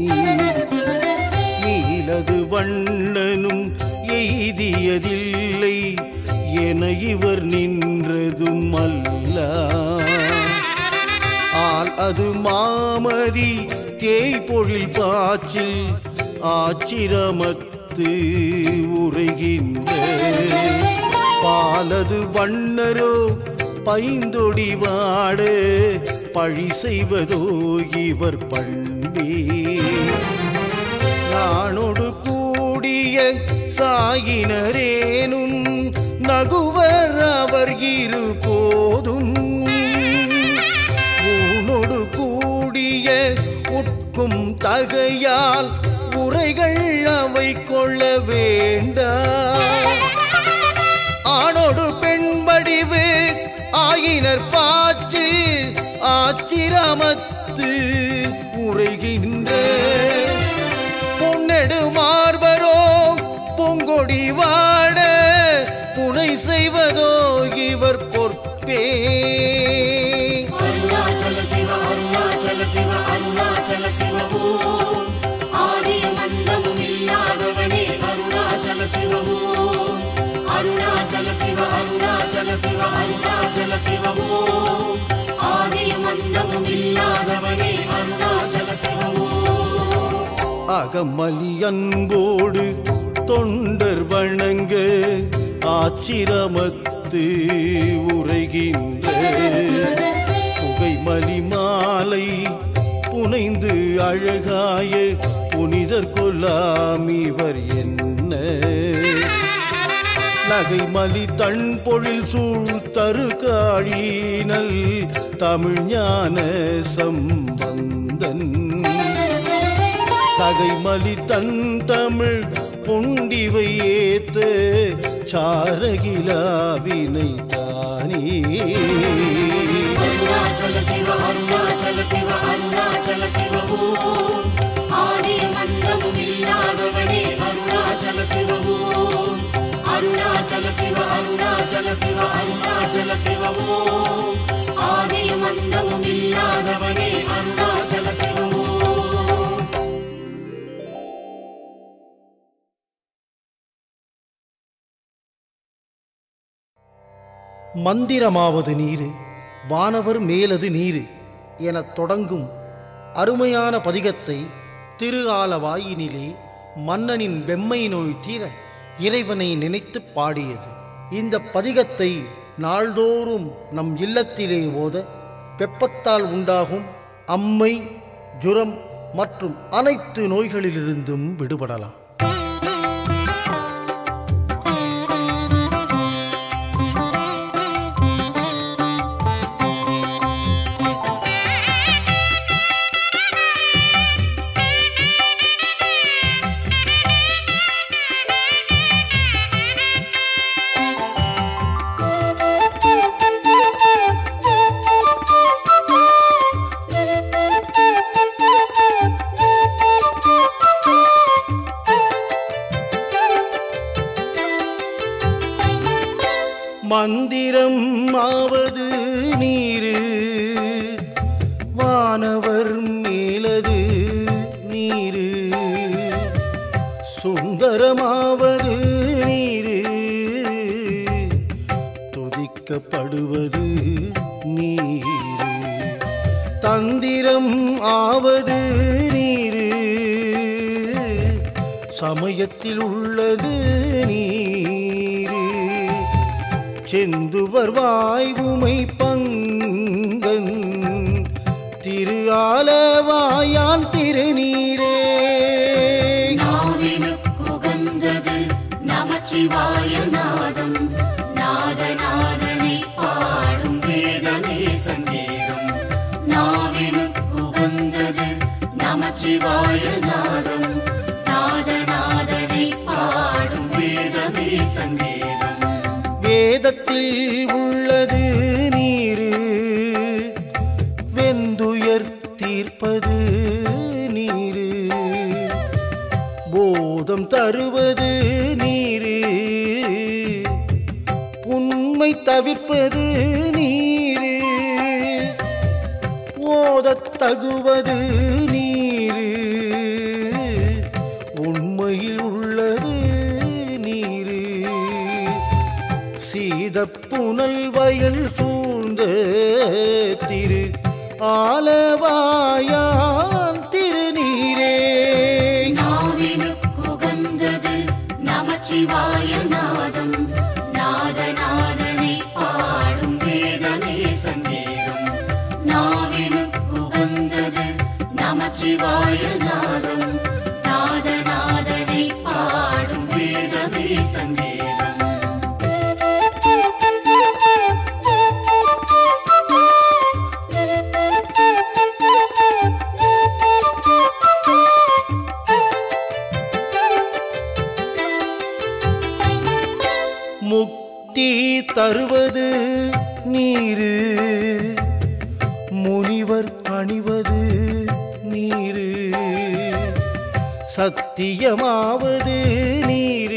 நீலது வண்ணனும் எய்தியதில்லை என இவர் நின்றதும் அல்ல ஆல் அது மாமதி தேய்பொழில் பாச்சில் ஆச்சிரமத்து உரைகின்ற பாலது வண்ணரோ பைந்தொடி வாட பழி செய்வதோ இவர் பண்பே நானோடு கூடிய சாயினரேனும் நகுவர் அவர் இரு போதும் ஊனோடு கூடிய உட்கும் தகையால் உரைகள் அவை கொள்ள வேண்டாம் ஆணோடு பெண்படிவு ஆயினர் பாச்சில் ஆச்சிரமத்து உரைகின்ற பொன்னெடு மார்பரோ பொங்கொடி வாட புனை செய்வதோ இவர் பொற்பே அருணாச்சல சிவ அருணாச்சல சிவ அருணாச்சல சிவ ஓம் ஆதியும் அந்தமும் இல்லாதவனே அருணாச்சல சிவ ஓம் அருணாச்சல சிவ அருணாச்சல சிவ அருணாச்சல சிவ ஓம் ஆதியும் அந்தமும் இல்லாதவனே அருணாச்சல சிவ ஓம் அகமலி அன்போடு தொண்டர் வணங்க ஆச்சிரமத்து உரைகின்ற புகைமலி மாலை புனைந்து அழகாய புனிதர் கொல்லாம் இவர் என்ன நகைமலி தன் பொழில் சூழ் தரு காழினல் தமிழ் ஞான சம்பந்தன் தகைமலி தன் தமிழ் பொண்டிவை ஏத்த சாரகிலாவினை தானே அருணாச்சல சிவ அருணாச்சல சிவ அருணாச்சல சிவ ஓம் ஆதியும் அந்தமும் இல்லாதவனே அருணாச்சல சிவ ஓம் அருணாச்சல சிவ அருணாச்சல சிவ அருணாச்சல சிவ ஓம் ஆதியும் அந்தமும் இல்லாதவனே அருணாச்சல சிவ ஓம் மந்திரமாவது நீரு வானவர் மேலது நீரு எனத் தொடங்கும் அருமையான பதிகத்தை திரு ஆலவாயினிலே மன்னனின் வெம்மை நோய் தீர இறைவனை நினைத்து பாடியது. இந்த பதிகத்தை நாள்தோறும் நம் இல்லத்திலே ஓத வெப்பத்தால் உண்டாகும் அம்மை, ஜுரம் மற்றும் அனைத்து நோய்களிலிருந்தும் விடுபடலாம். மந்திரம் ஆவது நீரு வானவர் மேலது நீரு சுந்தரமாவது நீரு துதிக்கப்படுவது நீரு தந்திரம் ஆவது நீரு சமயத்தில் உள்ளது நீரு செந்துவர் வாய்வுமை பங்கன் திரு ஆலவாயான் திருநீரே நாவினுக்குகந்தது நமச்சிவாய நாதம் நாதநாதனை பாடும் வேதமே சங்கீதம் நாவினுக்குகந்தது நமச்சிவாய நாதம் நாதநாதனை பாடும் வேதமே சங்கீதம் வேதத்தில் உள்ளது நீரு வெந்துயர் தீர்ப்பது நீரு போதம் தருவது நீரு உண்மை தவிர்ப்பது நீரு ஓதத் தகுவது நீரு உண்மையில் உள்ளது நீரு சீதப்புனல் வயல் சூழ்ந்த திரு ஆலவாயான் திருநீரே நாவினுக்குகந்தது நமச்சிவாய நாதம் நாதநாதனை பாடும் வேதமே சங்கீதம் நாவினுக்குகந்தது நமச்சிவாய நாதம் நாதநாதனை பாடும் வேதமே சங்கீதம் முக்தி தருவது நீரு முனிவர் அணிவது நீரு சத்தியமாவது நீரு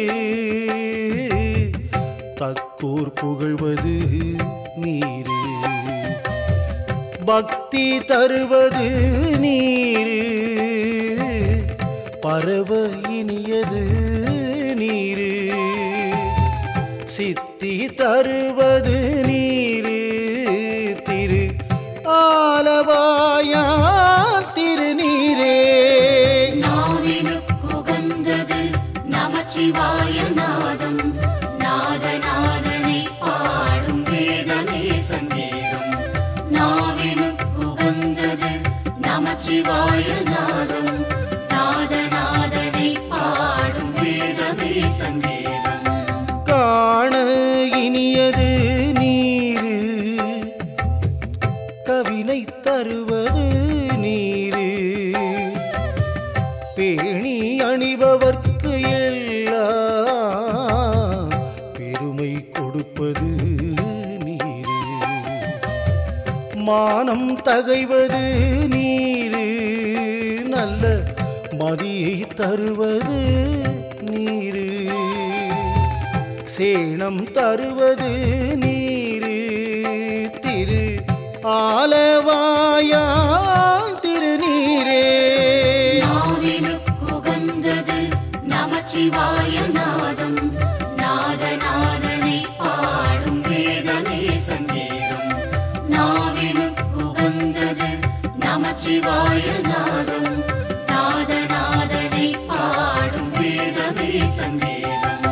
தக்கூர் புகழ்வது நீரு பக்தி தருவது நீரு பரவ இனியது நீரு சித்தி தருவது நீரு திரு ஆலவாயா திருநீரே நாவினுக்குகந்தது நமச்சிவாய நாதம் நாதநாதனை பாடும் வேதமே சங்கீதம் நாவினுக்குகந்தது நமச்சிவாய நாதம் நாதநாதனை பாடும் வேதமே சங்கீதம் காண இனியது நீரு கவினை தருவது நீரு பேணி அணிபவர்க்கு எல்லாம் பெருமை கொடுப்பது நீரு மானம் தகைவது நீரு நல்ல மதியை தருவது நீரு சேணம் தருவது நீரு திரு ஆலவாயா திருநீரே நாவினுக்குகந்தது நமச்சிவாய நாதம் நாதநாதனை பாடும் வேதமே சங்கீதம் நாவினுக்குகந்தது நமச்சிவாய நாதம் நாதநாதனை பாடும் வேதமே சங்கீதம்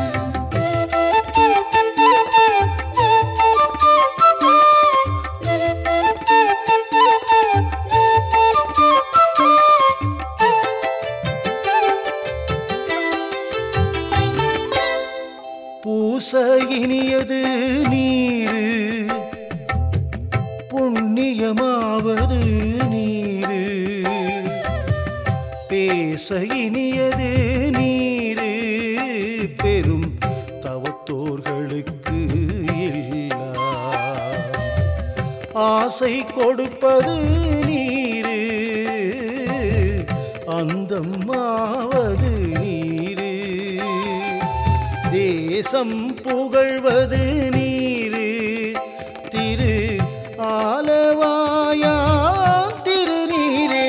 பூச இனியது நீரு புண்ணியமாவது நீரு பேச இனியது நீரு பெரும் தவத்தோர்களுக்கு எல்லாம் ஆசை கொடுப்பது நீரு அந்தமாவது நீரு தேசம் புகழ்வது நீரு திரு ஆலவாயா திருநீரே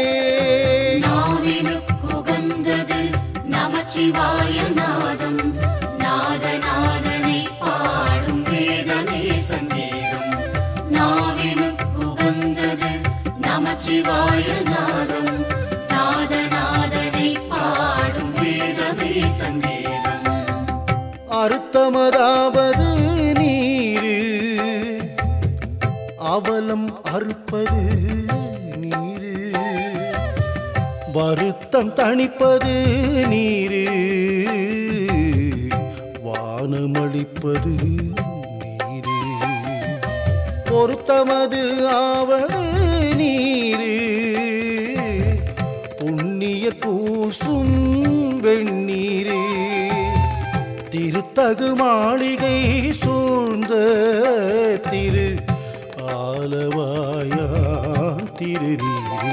நாவினுக்குகந்தது நமச்சிவாய நாதம் நாதநாதனை பாடும் வேதமே சங்கீதம் நாவினுக்குகந்தது நமச்சிவாய நாதம் நாதநாதனை பாடும் வேதமே சங்கீதம் அறுத்தமதாவது நீரு அவலம் அறுப்பது நீரு வருத்தம் தணிப்பது நீரு வானமளிப்பது நீரு பொருத்தமது ஆவது நீரு புண்ணிய பூசும் வெண்ணீரே திருத்தகு மாளிகை சூழ்ந்த திரு ஆலவாயா திருநீரே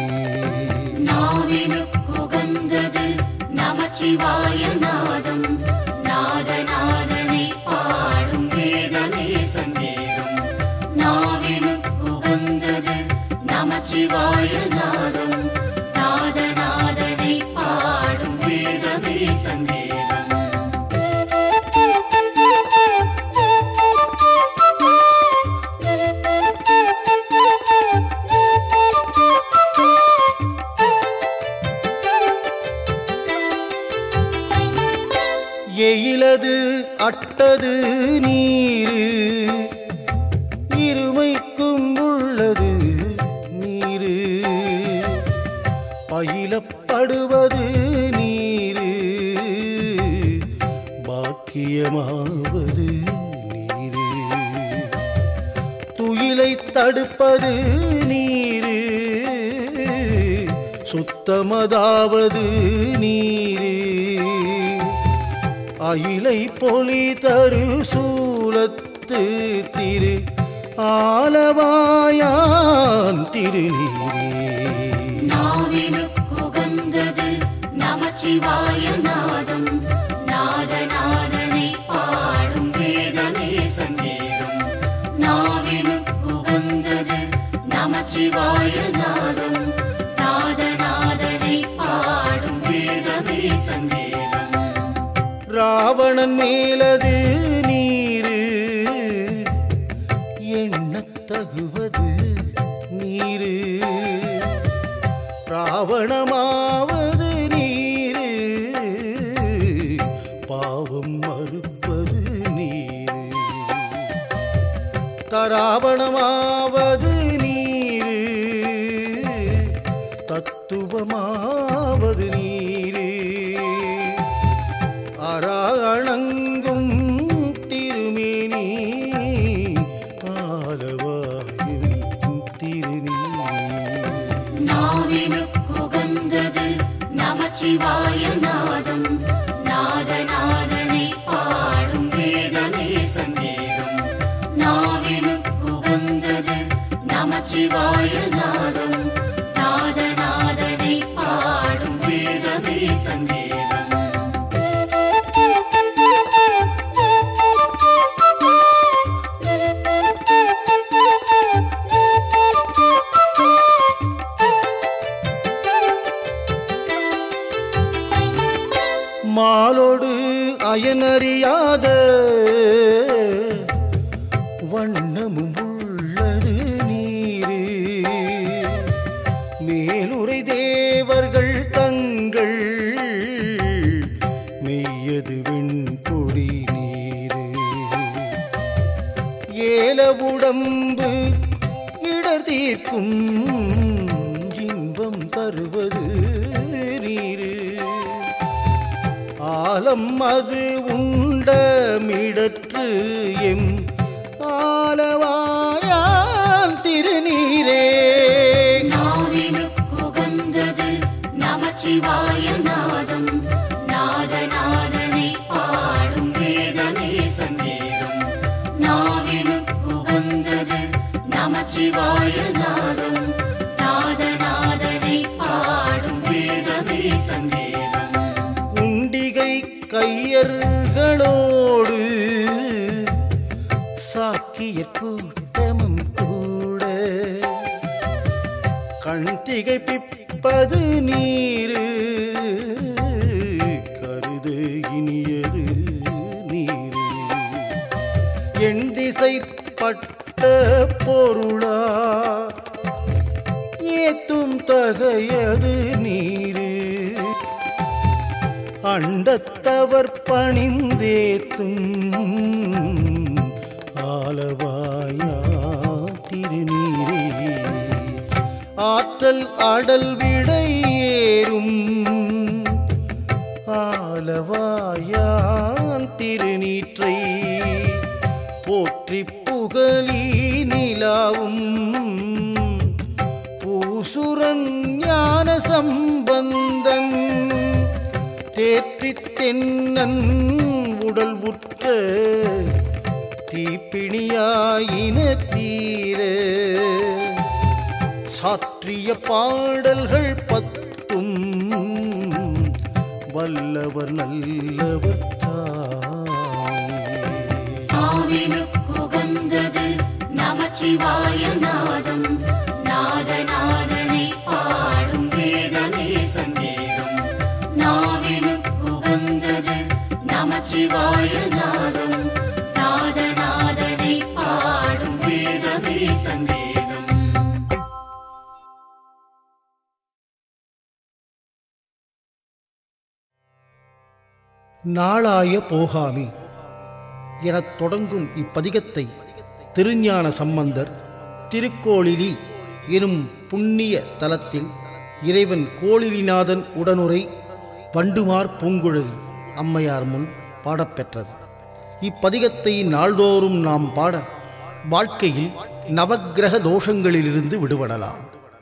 நாவினுக்குகந்தது நமச்சிவாய நாதம் நாதநாதனை பாடும் வேதமே சங்கீதம் நாவினுக்குகந்தது நமச்சிவாய நாதம் நாதநாதனை பாடும் வேதமே சங்கீதம் இட்டது அட்டது நீரு இருமைக்கும் உள்ளது நீரு பயிலப்படுவது நீரு பாக்கியமாவது நீரு துயிலை தடுப்பது நீரு சுத்தமதாவது நீரு அயிலை பொலி தரு சூலத்து திரு ஆலவாயான் திருநீரே நாவினுக்குகந்தது நமச்சிவாய நாதம் நாதநாதனை பாடும் வேதமே சங்கீதம் நாவினுக்குகந்தது நமச்சிவாய நாதம் நாதநாதனை பாடும் வேதமே சங்கீதம் ராவணன் மேலது நீரு எண்ணத்தகுவது நீரு ராவணமாவது நீரு பாவம் மறுப்பது நீரு தராவணமாவது நீரு தத்துவமாவது நீரு அராணங்கும் திருமேனி ஆலவாயும் திருநீரே நாவினுக்குகந்தது நமச்சிவாய நாதம் நாதநாதனை பாடும் வேதமே சங்கீதம் நாவினுக்குகந்தது நமச்சிவாய நாதம் நாதநாதனை பாடும் வேதமே சங்கீதம் மாலோடு அயனறியாத வண்ணமும் உள்ளது நீரு மேலுரை தேவர்கள் தங்கள் மெய்யது வெண்பொடி நீரு ஏல உடம்பு இடர் தீர்க்கும் இன்பம் தருவது நீரு ஆலம் அது உண்டமிடற்று எம் ஆலவாயான் திருநீரே நாவினுக்குகந்தது நமச்சிவாய நாதம் நாதநாதனை பாடும் வேதமே சங்கீதம் நாவினுக்குகந்தது நமச்சிவாய நாதம் நாதநாதனை பாடும் வேதமே சங்கீதம் குண்டிகை கையர்களோடு சாக்கியர் கூட்டமும் கூட கண் திகைப்பிப்பது நீரு கருது இனியது நீரு எண் திசைப்பட்ட பொருளா ஏத்தும் தகையது நீரு அண்டத்தவர் பணிந்தேத்தும் ஆலவாயா திருநீரே ஆற்றல் அடல் விடையேறும் ஆலவாயான் திருநீற்றை போற்றி புகழி நிலாவும் பூசுரன் ஞான சம்பந்தன் தேற்றித் தென்னன் உடல் உற்ற தீப்பிணியாயின தீர சாற்றிய பாடல்கள் பத்தும் வல்லவர் நல்லவர் ஆவினுக்குகந்தது நமச்சிவாய நாதம் நாதநாதனை பாடும் வேதமே சங்கீதம் நாவினுக்குகந்தது நமச்சிவாய நாதம் நாதநாதனை பாடும் வேதமே சங்கீதம் நாளாய போகாமி எனத் தொடங்கும் இப்பதிகத்தை திருஞான சம்பந்தர் திருக்கோளிலி எனும் புண்ணிய தலத்தில் இறைவன் கோளிலிநாதன் உடனுரை வண்டுமார் பூங்குழலி அம்மையார் முன் பாடப்பெற்றது. இப்பதிகத்தை நாள்தோறும் நாம் பாட வாழ்க்கையில் நவக்கிரக தோஷங்களிலிருந்து விடுபடலாம்.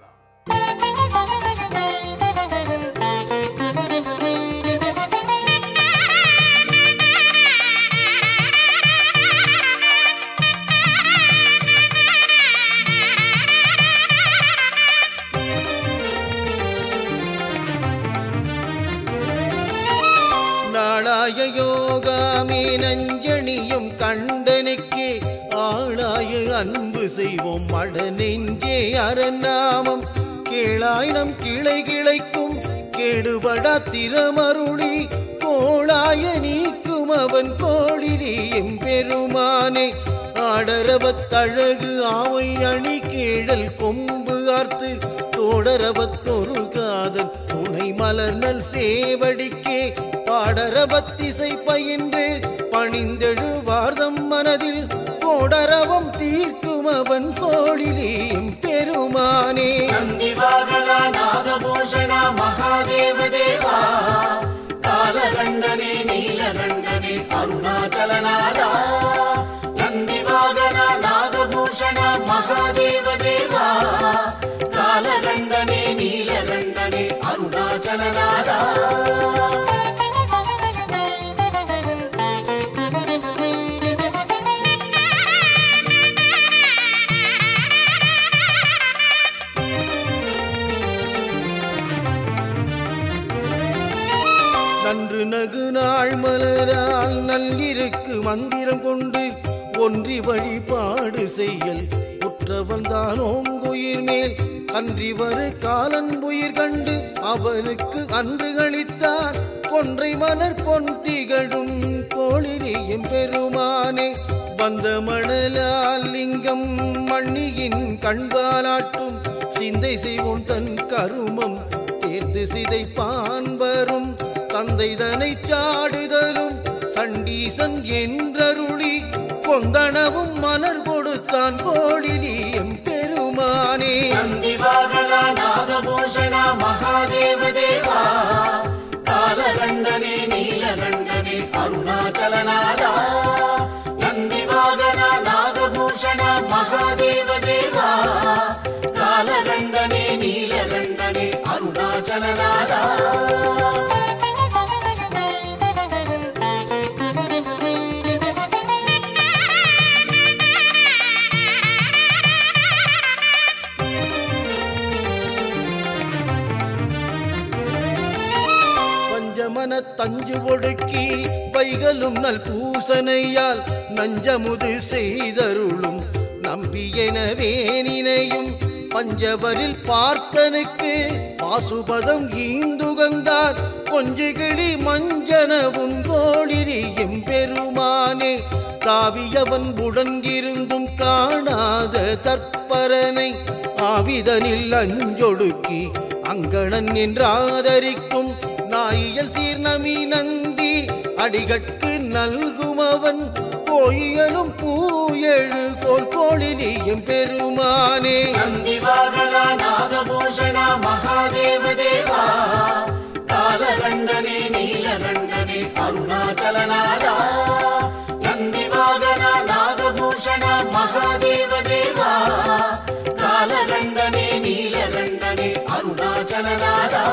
நாளாய யோகாமே நஞ்சணியும் கண்டனுக்கே ஆளாய அன்பு செய்வோம் மட நெஞ்சே அரணாமம் கேளாய் நம் கிளை கிளைக்கும் கேடுபடா திறமருளி கோளாய நீக்கும் அவன் கோளிலியும் பெருமானே ஆடரவத்தழகு ஆவை அணி கேழல் கொம்பு ஆர்த்து தோடரவத்தொரு காதல் துணை மலர்நல் சேவடிக்கே பாடரவத்திசை பயின்று பணிந்தெழுவார்தம் மனதில் கோடரவம் தீர்க்கும் அவன் கோளிலியும் பெருமானே நந்திவாகனா நாகபூஷணா மகாதேவ தேவா காலகண்டனே நீலகண்டனே அருணாச்சலநாதா நந்திவாகனா நாகபூஷணா மகாதேவ தேவா காலகண்டனே நீலகண்டனே அருணாச்சலநாதா நன்று நகு நாள் மலரால் நல்லிருக்கு மந்திரம் கொண்டு ஒன்றி வழிபாடு செய்யல் உற்றவன்தான் ஓங்குயிர் மேல் அன்றி வரு காலன்புயிர் கண்டு அவனுக்கு அன்று அளித்தார் கொன்றை மலர் பொன் திகழும் கோளிலியும் பெருமானே வந்த மணலால் லிங்கம் மண்ணியின் கண்பாலாட்டும் சிந்தை செய்வோம் தன் கருமம் தேர்ந்து சிதைப்பான் வரும் தந்தைதனை சாடுதலும் சண்டீசன் என்றருளி கொந்தனவும் மலர் கொடுத்தான் கோளிலியும் பெருமானே நந்திவாகனா நாகபூஷணா மகாதேவ தேவா காலகண்டனே நீலகண்டனே அருணாச்சலநாதா நந்திவாகனா நாகபூஷணா மகாதேவ தேவா காலகண்டனே நீலகண்டனே அருணாச்சலநாதா பஞ்சமன தஞ்சு ஒடுக்கி வைகளும் நல் பூசனையால் நஞ்சமுது செய்தருளும் நம்பியெனவே நினையும் பஞ்சவரில் பார்த்தனுக்கு பாசுபதம் ஈந்துகந்தார் கொஞ்சுகிளி மஞ்சனவும் கோளிலியும் பெருமானே தாவியவன் உடன்கிருந்தும் காணாத தற்பரனை ஆவிதனில் அஞ்சொடுக்கி அங்கணன் என்றாதரிக்கும் நாயியல் சீர்நமி நந்தி அடிகட்கு நல்கும் அவன் கோயிலும் பூயெழு கோல் கோளிலியும் பெருமானே நந்திவாகனா நாகபூஷணா மகாதேவ தேவா காலகண்டனே நீலகண்டனே அருணாச்சலநாதா நந்திவாகனா நாகபூஷணா மகாதேவ தேவா காலகண்டனே நீலகண்டனே அருணாச்சலநாதா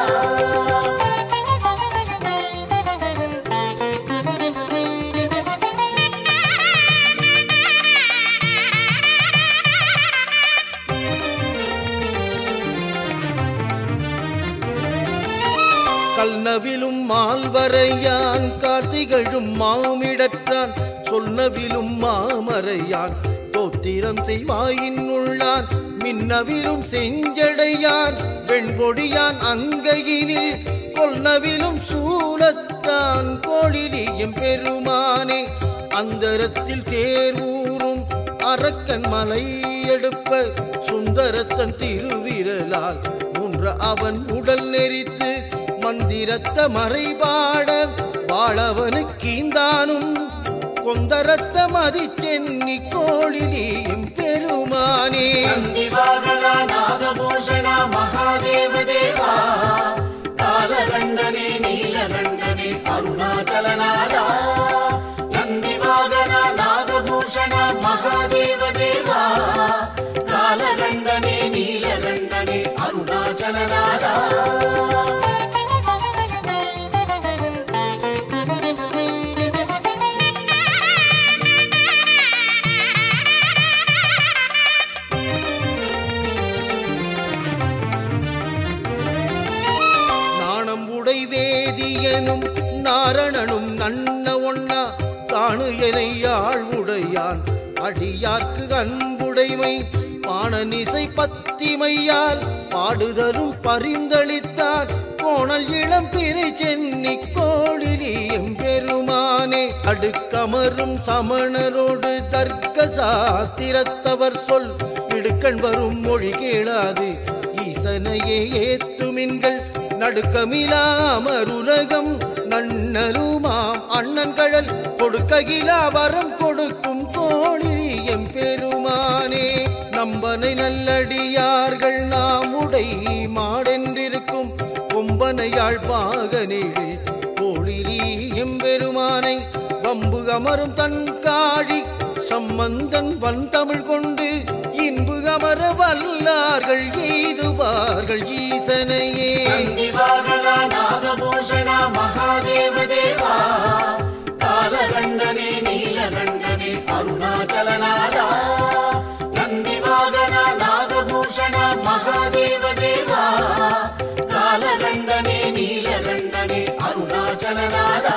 கல்நவிலும் மால்வரையான் கார்த்திகழும் மாமிடற்றான் சொன்னவிலும் மாமரையான் தோத்திரம் செய்வாயின் உள்ளான் மின்னவிலும் செஞ்சடையான் வெண்பொடியான் அங்கையினில் கொல்நவிலும் சூலத்தான் கோளிலியும் பெருமானே அந்தரத்தில் தேர்வூரும் அரக்கன் மலை எடுப்ப சுந்தரத்தன் திருவிரலால் முன்ற அவன் உடல் நெறித்து மந்திரத்த மறைபாட ஆளவனுக்கீந்தானும் கொந்தரத்த மதி சென்னி கோழிலியும் பெருமானே நந்திவாகனா நாகபூஷணா மகாதேவ தேவா காலகண்டனே நீலகண்டனே அருணாச்சலநாதா நந்திவாகனா நாகபூஷணா மகாதேவ தேவா காலகண்டனே நீலகண்டனே அருணாச்சலநாதா வேதியனும் நாரணனும் நன்ன ஒன்னா தானு எனை யாழ்வுடையான் அடியார்க்கு அன்புடைமை பாணனிசை பத்திமையால் பாடுதலும் பரிந்தளித்தார் கோணல் இளம் பிறை சென்னி கோழிலியம் பெருமானே அடுக்கமரும் சமணரோடு தர்க்க சாத்திரத்தவர் சொல் இடுக்கண் வரும் மொழி கேளாது ஈசனையே ஏத்துமின்கள் நடுக்கமிலாமருலகம் நன்னலுமாம் அண்ணன் கழல் கொடுக்ககிலா வரம் கொடுக்கும் கோழிலியம் பெருமானே நம்பனை நல்லடியார்கள் நாம் உடை மாடென்றிருக்கும் கொம்பனையாள் பாகனேழு கோழிலியம் பெருமானை வம்பு அமரும் தன் காழி சம்பந்தன் வந்தமிழ் கொண்டு இன்பு அமர வல்லார்கள் எய்துவார்கள் ஈசனையே நந்திவாகனா நாகபூஷணா மகாதேவ தேவா காலகண்டனே நீலகண்டனே அருணாச்சலநாதா நந்திவாகனா நாகபூஷணா மகாதேவ தேவா காலகண்டனே நீலகண்டனே அருணாச்சலநாதா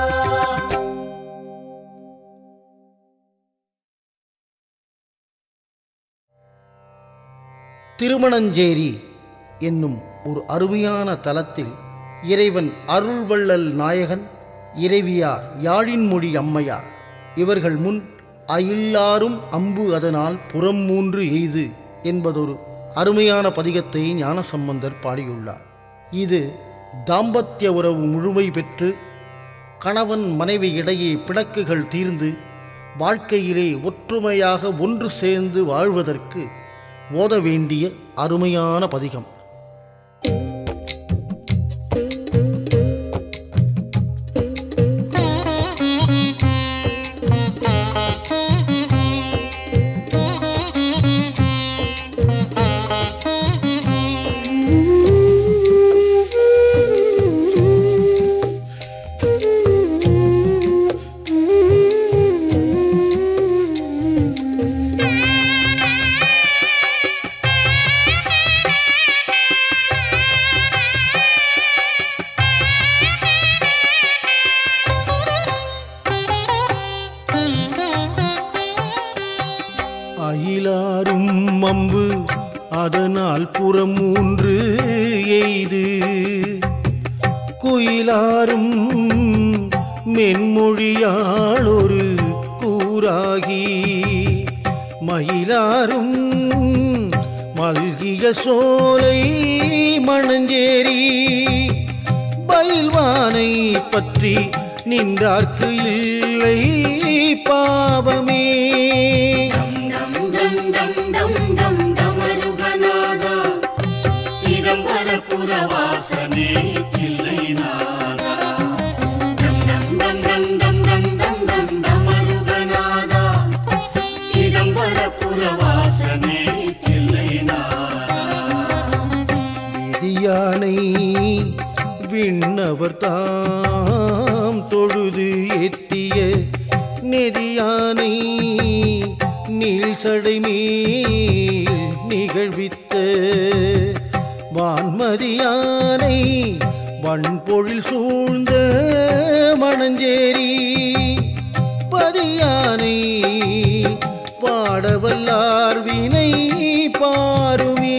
திருமணஞ்சேரி என்னும் ஒரு அருமையான தலத்தில் இறைவன் அருள்வள்ளல் நாயகன் இறைவியார் யாழின்மொழி அம்மையார் இவர்கள் முன் அயில்லாரும் அம்பு அதனால் புறம் மூன்று எய்து என்பதொரு அருமையான பதிகத்தை ஞானசம்பந்தர் பாடியுள்ளார். இது தாம்பத்திய உறவு முழுமை பெற்று கணவன் மனைவி இடையே பிணக்குகள் தீர்ந்து வாழ்க்கையிலே ஒற்றுமையாக ஒன்று சேர்ந்து வாழ்வதற்கு ஓத வேண்டிய அருமையான பதிகம். அயிலாரும் அம்பு அதனால் புறம் மூன்று எய்து குயிலாரும் மென்மொழியாள் ஒரு கூறாகி மயிலாரும் மல்கிய சோலை மணஞ்சேரி பயில்வானை பற்றி நின்றார்க்கு இல்லை பாவமே. சிதம்பரபுரவாசனே தில்லை நாதா டம் டம் டம் டம் டம் டம் டம் டம் டமருகநாதா சிதம்பரபுரவாசனே தில்லை நாதா விதியானை விண்ணவர் தாம் தொழுது ஏத்திய நெறியானை நீள்சடை மேல் நிகழ்வித்த வான்மதியானை வன்பொழில் சூழ்ந்த மணஞ்சேரி பதியானை பாடவல்லார் வினை பாருமே.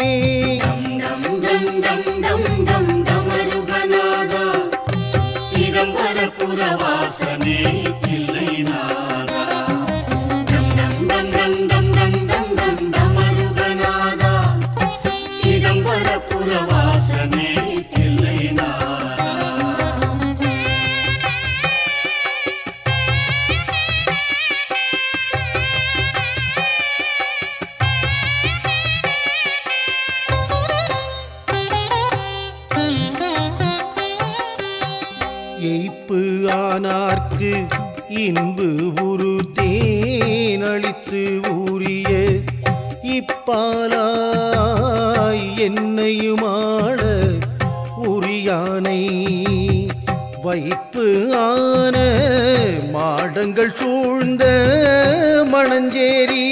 சிதம்பரபுரவாசனே தில்லை நாதா டம் டம் டம் டம் டம் டம் டம் டம் டமருகநாதா சிதம்பரபுரவாசனே தில்லை நாதா இன்பு உரு தேனளித்து ஊறிய இப்பாலாய் என்னையுமாள உரியானை வைப்பு ஆன மாடங்கள் சூழ்ந்த மணஞ்சேரி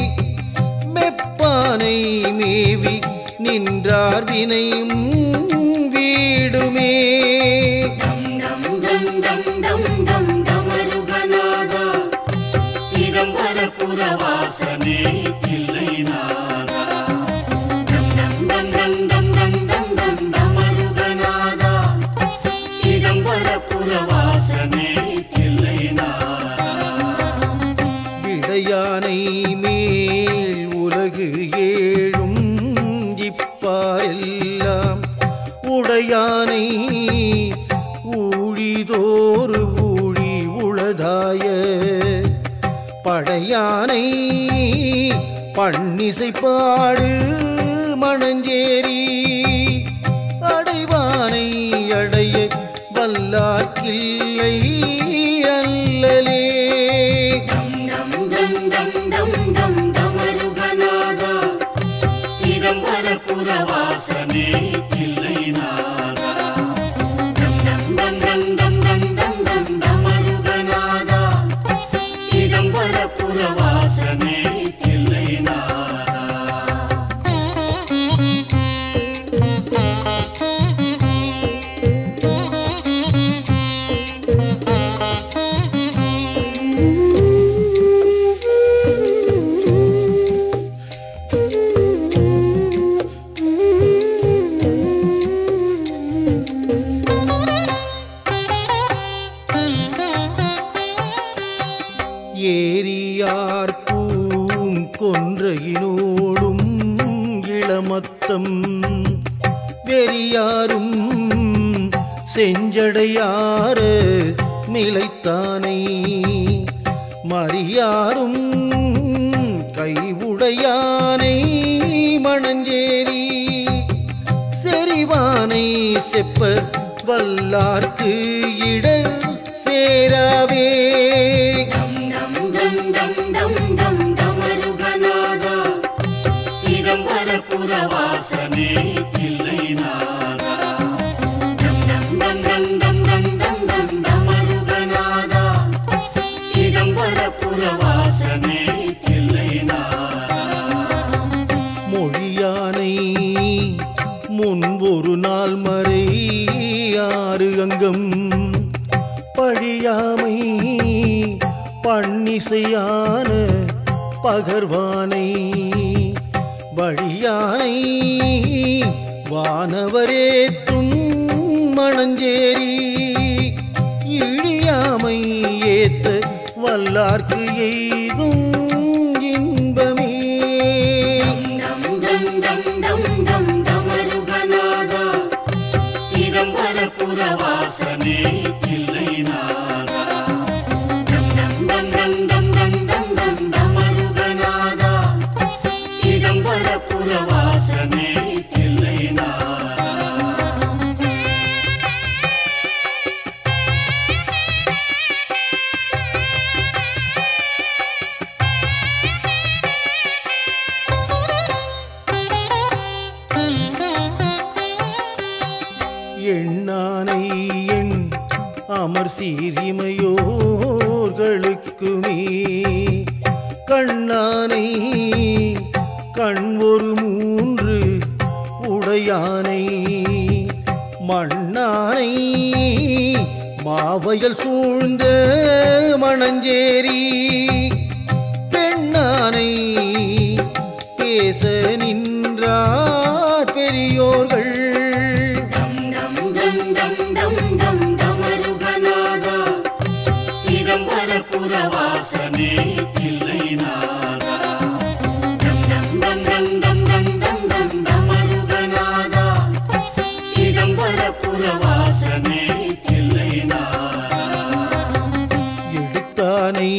மெப்பானை மேவி நின்றார் வினையும் வீடுமே. டம் டம் டம் டம் டம் டம் டமருகநாதா சிதம்பரபுர வாசனே தில்லைநாதா. டம் டம் டம் டம் டம் டம் டம் டம் டமருகநாதா சிதம்பரபுர வாசனே தில்லைநாதா. விடையானை மேல் உலகு ஏழும் இப்பாரெல்லாம் உடையானை ஊழிதோறு ஊழி உளதாய படையானை பன்னிசை பாடு மணஞ்சேரி அடைவானை அடைய வல்லார்க்கில்லை அல்லலே. டம் டம் டம் டம் டம் டம் டமருகநாதா சிதம்பரபுர வாசனே தில்லைநாதா. டம் டம் டம் டம் டம் டம் டம் டம் டமருகநாதா சிதம்பரபுர வாசனே தில்லைநாதா. ஏரியார் பூங்கொன்றையினோடும் இளமத்தம் வெறியாரும் செஞ்சடையார மிளைத்தானை மறியாரும் கைவுடையானை மணஞ்சேரி செறிவானை செப்ப வல்லார்க்கு இடர் சேராவே. டம் டம் டம் டம் டம் டம் டமருகநாதா சிதம்பரபுர வாசனே தில்லைநாதா. டம் டம் டம் டம் டம் டம் டம் டம் டமருகநாதா சிதம்பரபுர வாசனே தில்லைநாதா. மொழியானை முன்பொரு நாள் மறை ஆறு அங்கம் பழியாமை பன்னிசையான பகர்வானை வழியானை வானவரேத்தும் மணஞ்சேரி இழியாமை ஏத்த வல்லார்க்கு எய்தும் இன்பமே. டம் டம் டம் டம் டம் டமருகநாதா சிதம்பரபுர வாசனே தில்லைநாதா. டம் டம் டம் டம் டம் டம் டம் டம் டமருகநாதா சிதம்பரபுர வாசனே தில்லைநாதா. எண்ணானை எண் அமர் சீரிமையோர்களுக்குமே கண்ணானை கண் ஒரு மூன்று உடையானை மண்ணானை மாவயல் சூழ்ந்த மணஞ்சேரி பெண்ணானை பேச நின்றார் பெரியோர்கள் டம் டம் டம் டம் டம் டம் டமருகநாதா சிதம்பரபுர வாசனே தில்லைநாதா. டம் டம் டம் டம் டம் டம் டம் டம் டமருகநாதா சிதம்பரபுர வாசனே தில்லைநாதா. எடுத்தானை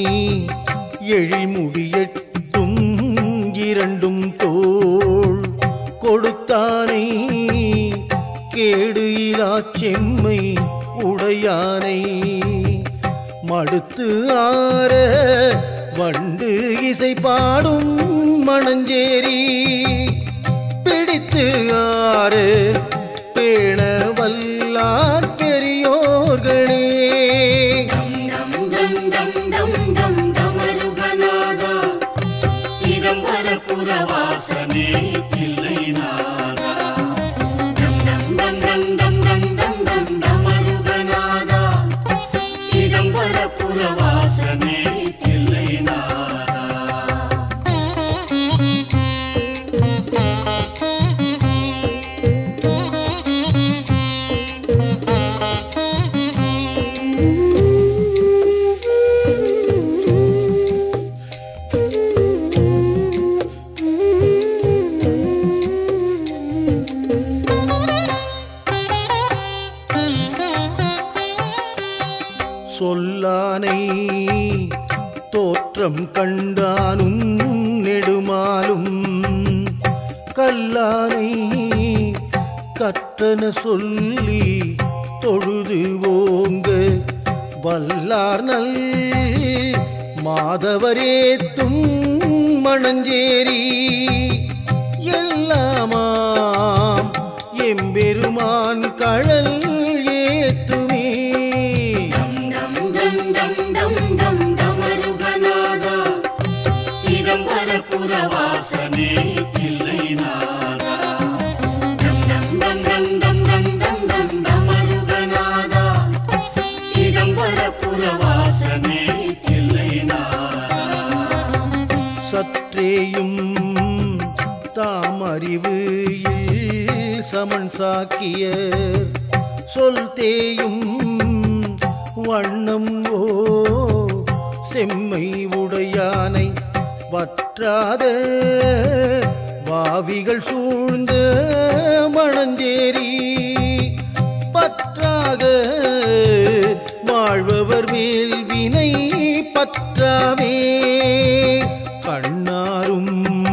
எழிமுடியெட்டும் இரண்டும் தோள் கொடுத்தானை கேடு இலா செம்மை உடையானை மடுத்து ஆற வண்டு இசை பாடும் மணஞ்சேரி பிடித்து ஆறு பேண வல்லார் பெரியோர்களே. டம் டம் டம் டம் டம் டம் டமருகநாதா சிதம்பரபுர வாசனே தில்லைநாதா. டம் டம் டம் டம் டம் டம் டம் டம் டமருகநாதா சிதம்பரபுர வாசனே தில்லைநாதா. சொல்லானை தோற்றம் கண்டானும் நெடுமாலும் கல்லானை கற்றன சொல்லி தொழுது ஓங்க வல்லார் நல் மாதவரேத்தும் மணஞ்சேரி எல்லாமாம் எம்பெருமான் கழல் ஏத்துமே. டம் டம் டமருகநாதா சிதம்பரபுர வாசனே தில்லைநாதா. டம் டம் டம் டம் டம் டம் டம் டம் டமருகநாதா சிதம்பரபுர வாசனே தில்லைநாதா. சற்றேயும் தாமறிவு சமன் சாக்கியர் சொல் தேயும் வண்ணம் ஓ செம்மை உடையானை வற்றாத வாவிகள் சூழ்ந்த மணஞ்சேரி பற்றாக வாழ்பவர் மேல் வினை பற்றாமே. கண்ணாரும்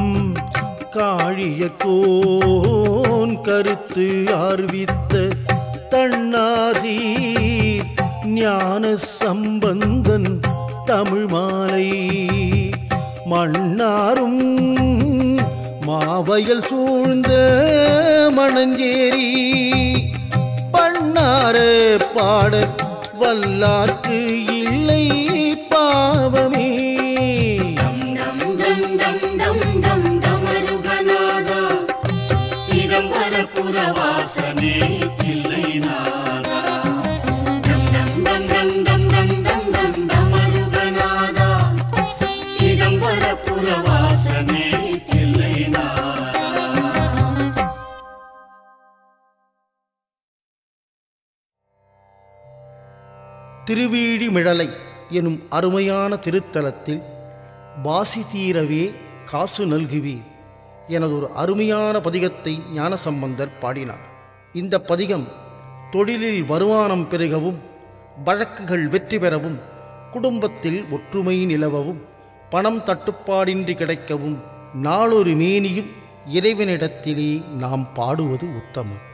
காழியக்கோன் கருத்து ஆர்வித்த தன்னாதி ஞான சம்பந்தன் தமிழ் மாலை மண்ணாரும் மாவயல் சூழ்ந்த மணஞ்சேரி பண்ணார பாட வல்லார்க்கு இல்லை பாவமே. டம் டம் டம் டம் டம் டமருகநாதா சிதம்பரபுர வாசனே தில்லைநாதா. டம் டம் டம் டம் டம் டம் டம் டம் டமருகநாதா சிதம்பரபுர வாசனே தில்லைநாதா. திருவீழிமிழலை எனும் அருமையான திருத்தலத்தில் பாசி தீரவே காசு நல்குவீர் எனதொரு அருமையான பதிகத்தை ஞானசம்பந்தர் பாடினார். இந்த பதிகம் தொழிலில் வருமானம் பெருகவும் வழக்குகள் வெற்றி பெறவும் குடும்பத்தில் ஒற்றுமை நிலவவும் பணம் தட்டுப்பாடின்றி கிடைக்கவும் நாளொரு மேனியும் இறைவனிடத்திலே நாம் பாடுவது உத்தமம்.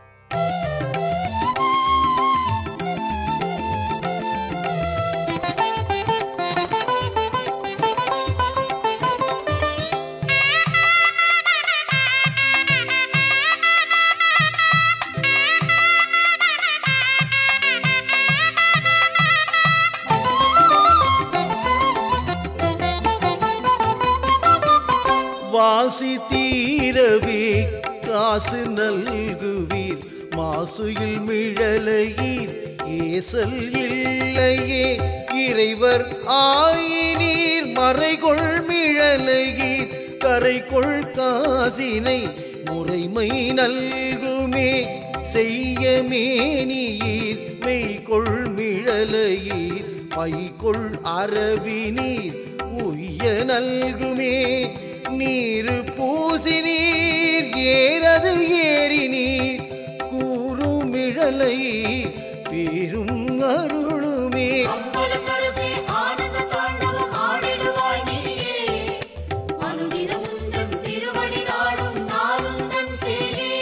வாசி தீரவே காசு நல்குவீர் மாசுயில் மிழலையீர் ஏசல் இல்லையே இறைவர் ஆயினீர் மறைகொள் மிழலையீர் கரைகொள் காசினை முறைமை நல்குமே செய்ய மேனியீர் மெய்கொள் மிழலையீர் பைகொள் அரவினீர் உய்ய நல்குமே நீரு பூசி நீர் ஏறது ஏறி நீர் கூறுமிழலை பேரும் அருளுமே. அம்பலத்தரசே ஆனந்த தாண்டவம் ஆடிடுவாய் நீயே அனுதினம் உந்தன் திருவடி நாடும் நாளுந்தன் சேயே.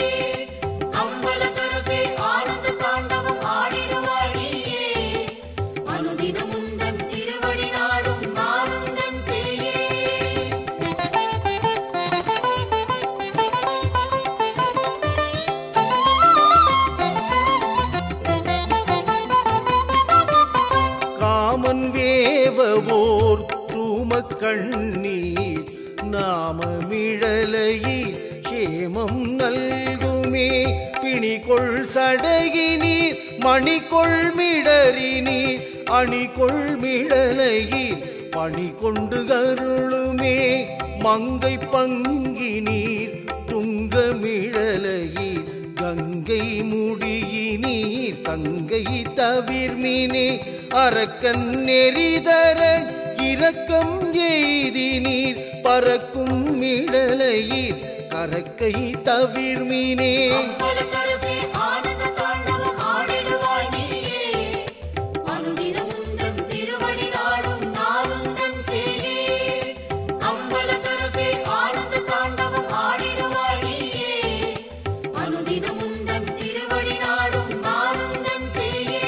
அம்பலத்தரசே ஆனந்த தாண்டவம் ஆடிடுவாய் நீயே அனுதினம் உந்தன் ரூம கண்ணீர் நாமமிழலையில் சேமம் நல்குமே பிணிகொள் சடையினீர் மணிகொள் மிடறினீர் அணிகொள் மிழலையில் பணி கொண்டு கருளுமே மங்கை பங்கினீர் துங்கமிழலையில் கங்கை முடியினீர் தங்கை தவிர்மினே அரக்கன் நெறிதர இரக்கம் எய்தினீர் பறக்கும் மிழலையில் கரக்கை தவிர்மினே அம்பலத்தரசே ஆனந்த தாண்டவம் ஆடிடுவாய் நீயே அனுதினம் உந்தன் திருவடி நாடும் நாளுந்தன் சேயே அம்பலத்தரசே ஆனந்த தாண்டவம் ஆடிடுவாய் நீயே அனுதினம் உந்தன் திருவடி நாடும் நாளுந்தன் சேயே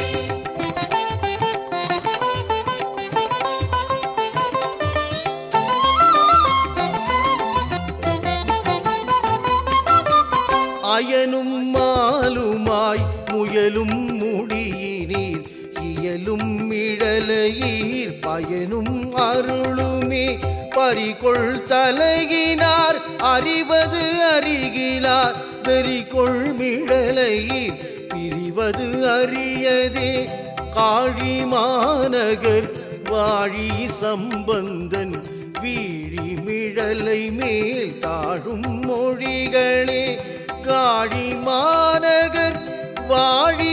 அயனும் மாலுமாய் முயலும் முடியினீர் இயலும் மிழலையீர் பயனும் அருளுமே பறிகொள் தலையினார் அறிவது அறிகிலார் வெறிகொள் மிழலையீர் பிரிவது அறியதே காழி மாநகர் வாழி சம்பந்தன் வீழி மிழலை மேல் தாழும் மொழிகளே காழி மாநகர் வாழி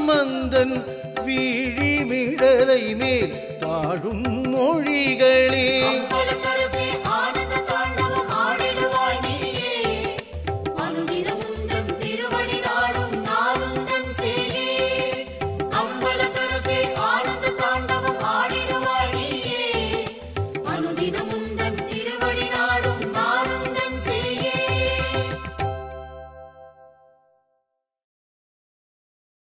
சம்பந்தன் வீழி மிழலை மேல் தாழும் மொழிகளே